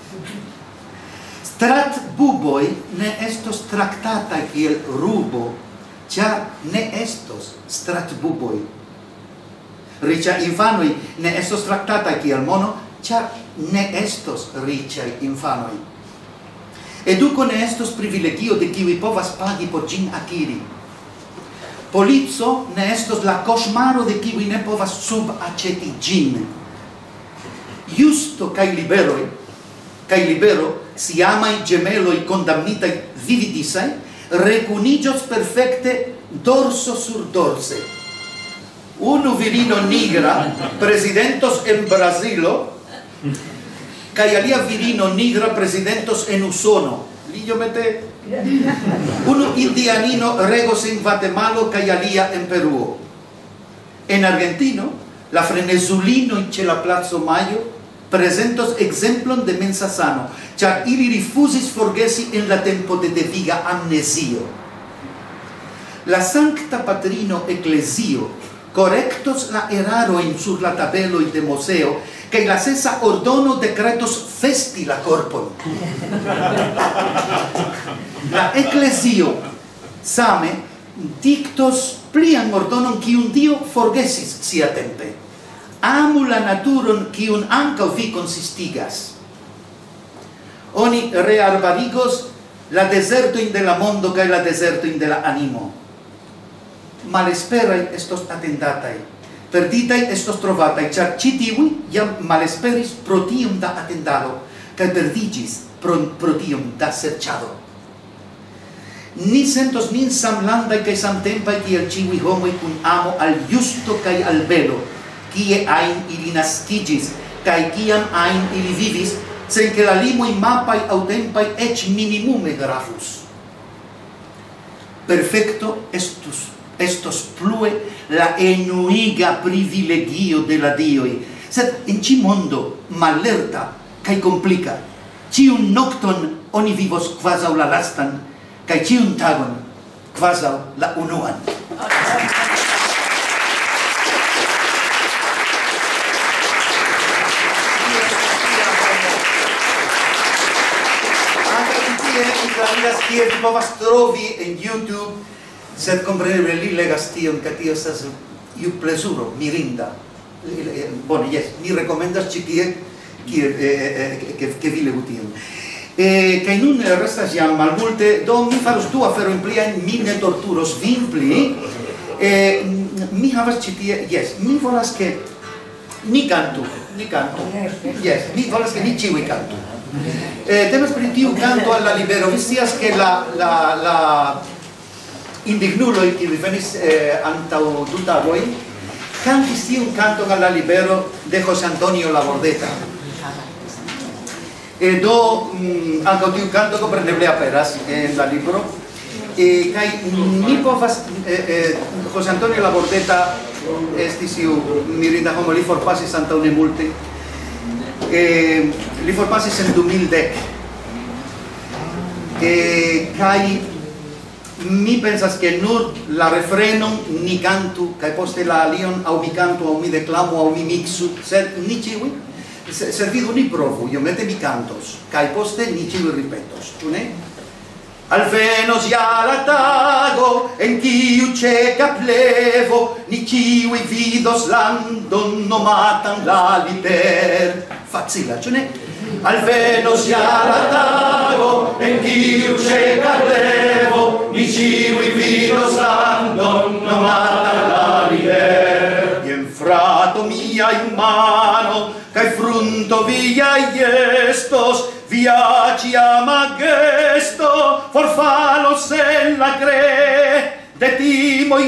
Stratbuboj ne estos traktataj kiel rubo, ĉar ne estos stratbuboj. Riĉaj infanoj ne estos traktataj kiel mono, ĉar ne estos riĉaj infanoj. Eduko ne estos privilegio de kiuj povas pagi por ĝin akiri. Polico ne estos la koŝmaro de kiuj ne povas subaĉeti ĝin. Justo kaj liberoj, kaj libero, siamaj ĝemeloj kondamnitaj vivi disaj, rekuniĝos perfekte dorso sur dorse. Unu virino nigra presidentos en Brazilo, kaj alia virino nigra presidentos en Usono. Li iomete. Unu indianino regos en Gvatemalo kaj alia en Peruo. En Argentino, la frenezulinoj ĉe la placo Mayo prezentos ekzemplon de mensa sano, ĉar ili rifuzis forgesi en la tempo de deviga amnezio. La Sankta Patrino Eklezio correctos la erarojn sur la tabeloj de Moseo, kaj la sesa ordono dekretos festi la korpon. La Eklezio same diktos plian ordonon kiun Dio forgesis siatempe. Amu la naturon kiun ankaŭ vi konsistigas. Oni rearbarigos la dezertojn de la mondo kaj la dezertojn de la animo. Malesperaj estos atendataj, perditaj estos trovataj, ĉar ĉi tiuj jam malesperis pro tiom da atendado kaj perdiĝis pro, pro tiom da serĉado. Ni sentos nin samlandaj kaj samtempaj kiel ĉiuj homoj kun amo al justo kaj al belo, kie ajn ili naskiĝis kai kiam ain ili vivis, sen che la limoi mapai au tempai ec minimume grafus. Perfecto estus, estos plue la enuiga privilegio de la dioi, sed in ci mondo mallerta kai complica, ciun nocton oni vivos quasau la lastan, kai ciun tagon quasau la unuan. Kie vi povas trovi en YouTube, sed compreneble li legas tion, ke tio estas iu plezuro mirinda. Bone, jes, mi rekomendas ĉi tie ke vi legu tion. Kaj nun restas jam malmulte, do mi faros du aferojn pliajn, mi ne torturos vin pli. Mi havas ĉi tie, jes, mi volas ke ni kantu, ni kantu. Jes, mi volas ke ni ĉiuj kantu. Eh, temas pri tiu canto alla libero. Vi scias che la, la, la indignuloi che venis eh, antau du tagoi cantis tiun canto alla libero de José Antonio Labordeta. E do mm, anche tiu canto compreneble aperas en la libro. E kai mi povas eh, eh, José Antonio Labordeta estis iu mirinda homo, li forpasis antau ne multe. Eh, li forpasis en du mil dek. Eh, kai mi pensas che nur la refrenon ni cantu, kai poste la alion au mi cantu, au mi declamu, au mi mixu, sed ni ciui, servidu ni provu, io mette mi cantos, kai poste ni ciui ripetos, tu ne? Alvenos ja la tago, en kiu ceca plevo, ni ciui vidos landon nomatan la liber. Facila, ĉu ne? Alvenos ja la tago, en kiu ceca plevo, ni ciui vidos landon nomatan la liber. Jen frato miaj mano, kaj frunto viaj gestos, via ciama gesto, forfalos en la cre, de timoi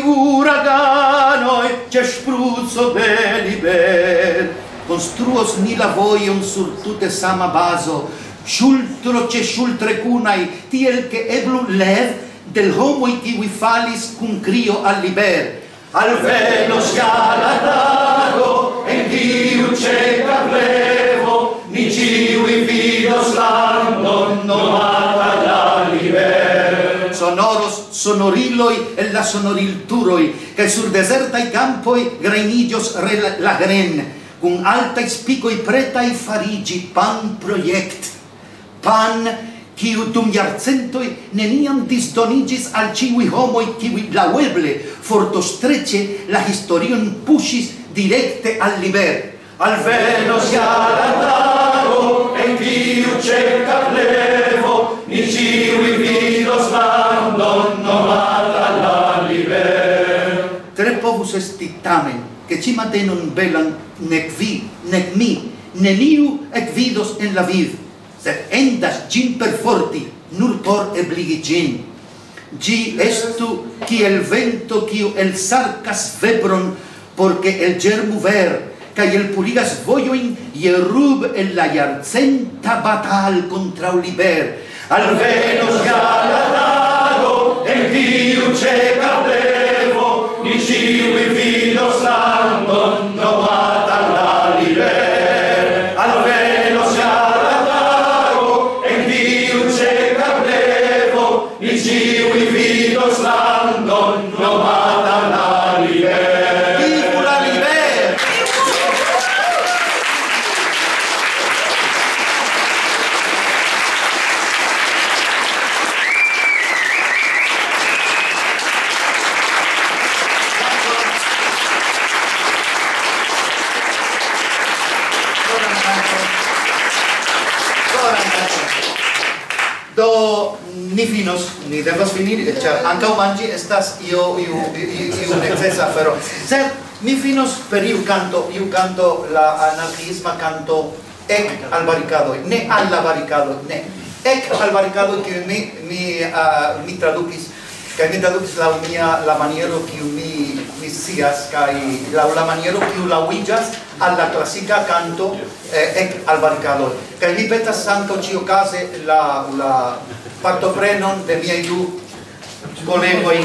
uraganoi, ce spruzzo de liber. Construos ni la voion sur tute sama baso, ŝultro ĉe ŝultrecunaj, tiel ke eblu lev del homoj kiuj falis kun krio al liber. Alvenos ja la tago, en kiu ĉeka plevo, ni ciui vidos landon nomata la liber. Sonoros sonoriloi e la sonorilturoi, che sur desertai campoi greinillos la gren, cun altai spicoi pretai farigi pan project. Pan, kiu dum jarcentoi neniam disdonigis al ciui homoi kiui laueble fortostrece la historion pushis directe al liber. Alvenos ja la tago, en kiu ceca plevo, ni ciui vidos landon nomata la liber. Tre povus esti tamen, che ci matenon belan nec vi, nec mi, neniu ec vidos en la viv, sed endas gin perforti, nur por ebligi gin. Gi estu kiel vento kiu elsarcas febron, porque el germu ver, ca el puligas voioin ierub en la jarcenta batal contra un liber. Alvenos ja la tago, en kiu ceca plevo, ni ciui vidos landon nomata la liber. Alvenos ja la tago, en kiu ceca plevo, ni ciui vidos landon nomata la liber. Vivu la liber! Do ni finos, ni devas finir, ĉar ankaŭ manĝi estas io io io necesa afero. Sed mi finos per iu canto, iu canto la anarquisma canto ec al barricado, ne al la barricado, ne. Ec al barricado que mi mi uh, mi tradukis, kaj mi tradukis la mia la maniero kiu mi mi scias kai la la maniero kiu la uijas al la classica canto eh, ec al barricado kai mi petas santo ci ocase la la partoprenon de miei du kolegoj.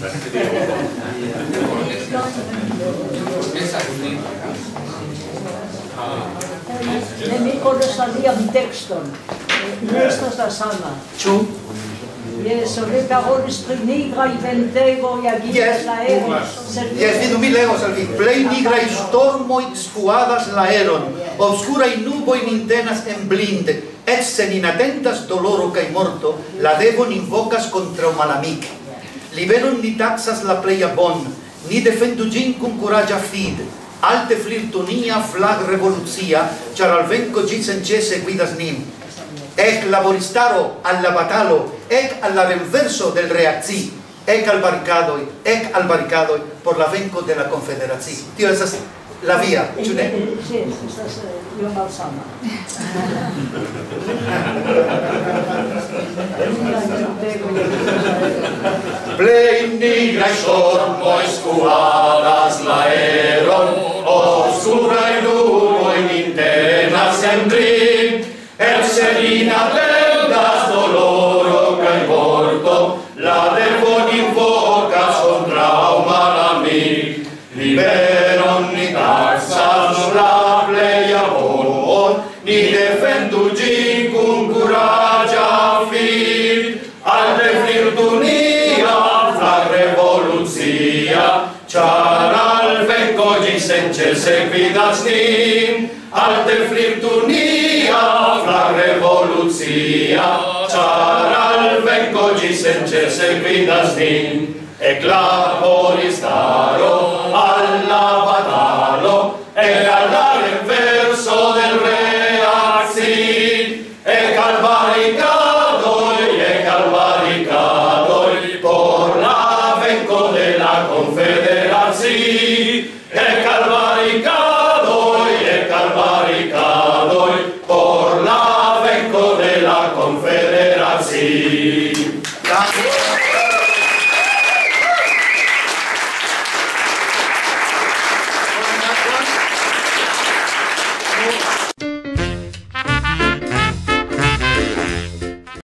Ne mi konas alian tekston. Ne estas la sama. Ĉu? Yes, vi parolis pri nigraj ventegoj agitas la aeron. Yes, vidu mi legos al vi. Plej nigraj ŝtormoj skuadas la aeron, obskuraj nuboj nin tenas en blinde. Eĉ se nin atentas doloro kaj morto, la devon invokas kontraŭ malamik. Liberon ni taksas la pleja bon, ni defendu ĝin kun kuraĝa fid. Alte flirtu nia flag revolucia, ĉar al venko ĝi senĉese gvidas nin. Ec laboristaro alla batalo, ec alla renverso del reacci, ec al barricadoi, ec al barricadoi por la venco de la confederaci. Tio esas la via, ĉu ne? Sí, estas io malsama. Plej nigraj ŝtormoj skuadas la aeron, obskuraj nuboj nin tenas en brin. El se atendas doloro kaj morto, la devon invocas kontraŭ malamik. Liberon ni taksas la pleja bon, ni defendu ĝin kun kuraĝa fid. Alte flirtu nia flag-revolucia, ĉar al venko ĝi senĉese gvidas nin. Alte flirtu nia flag-revolucia, ĉar al venko ĝi senĉese gvidas nin. Ec laboristaro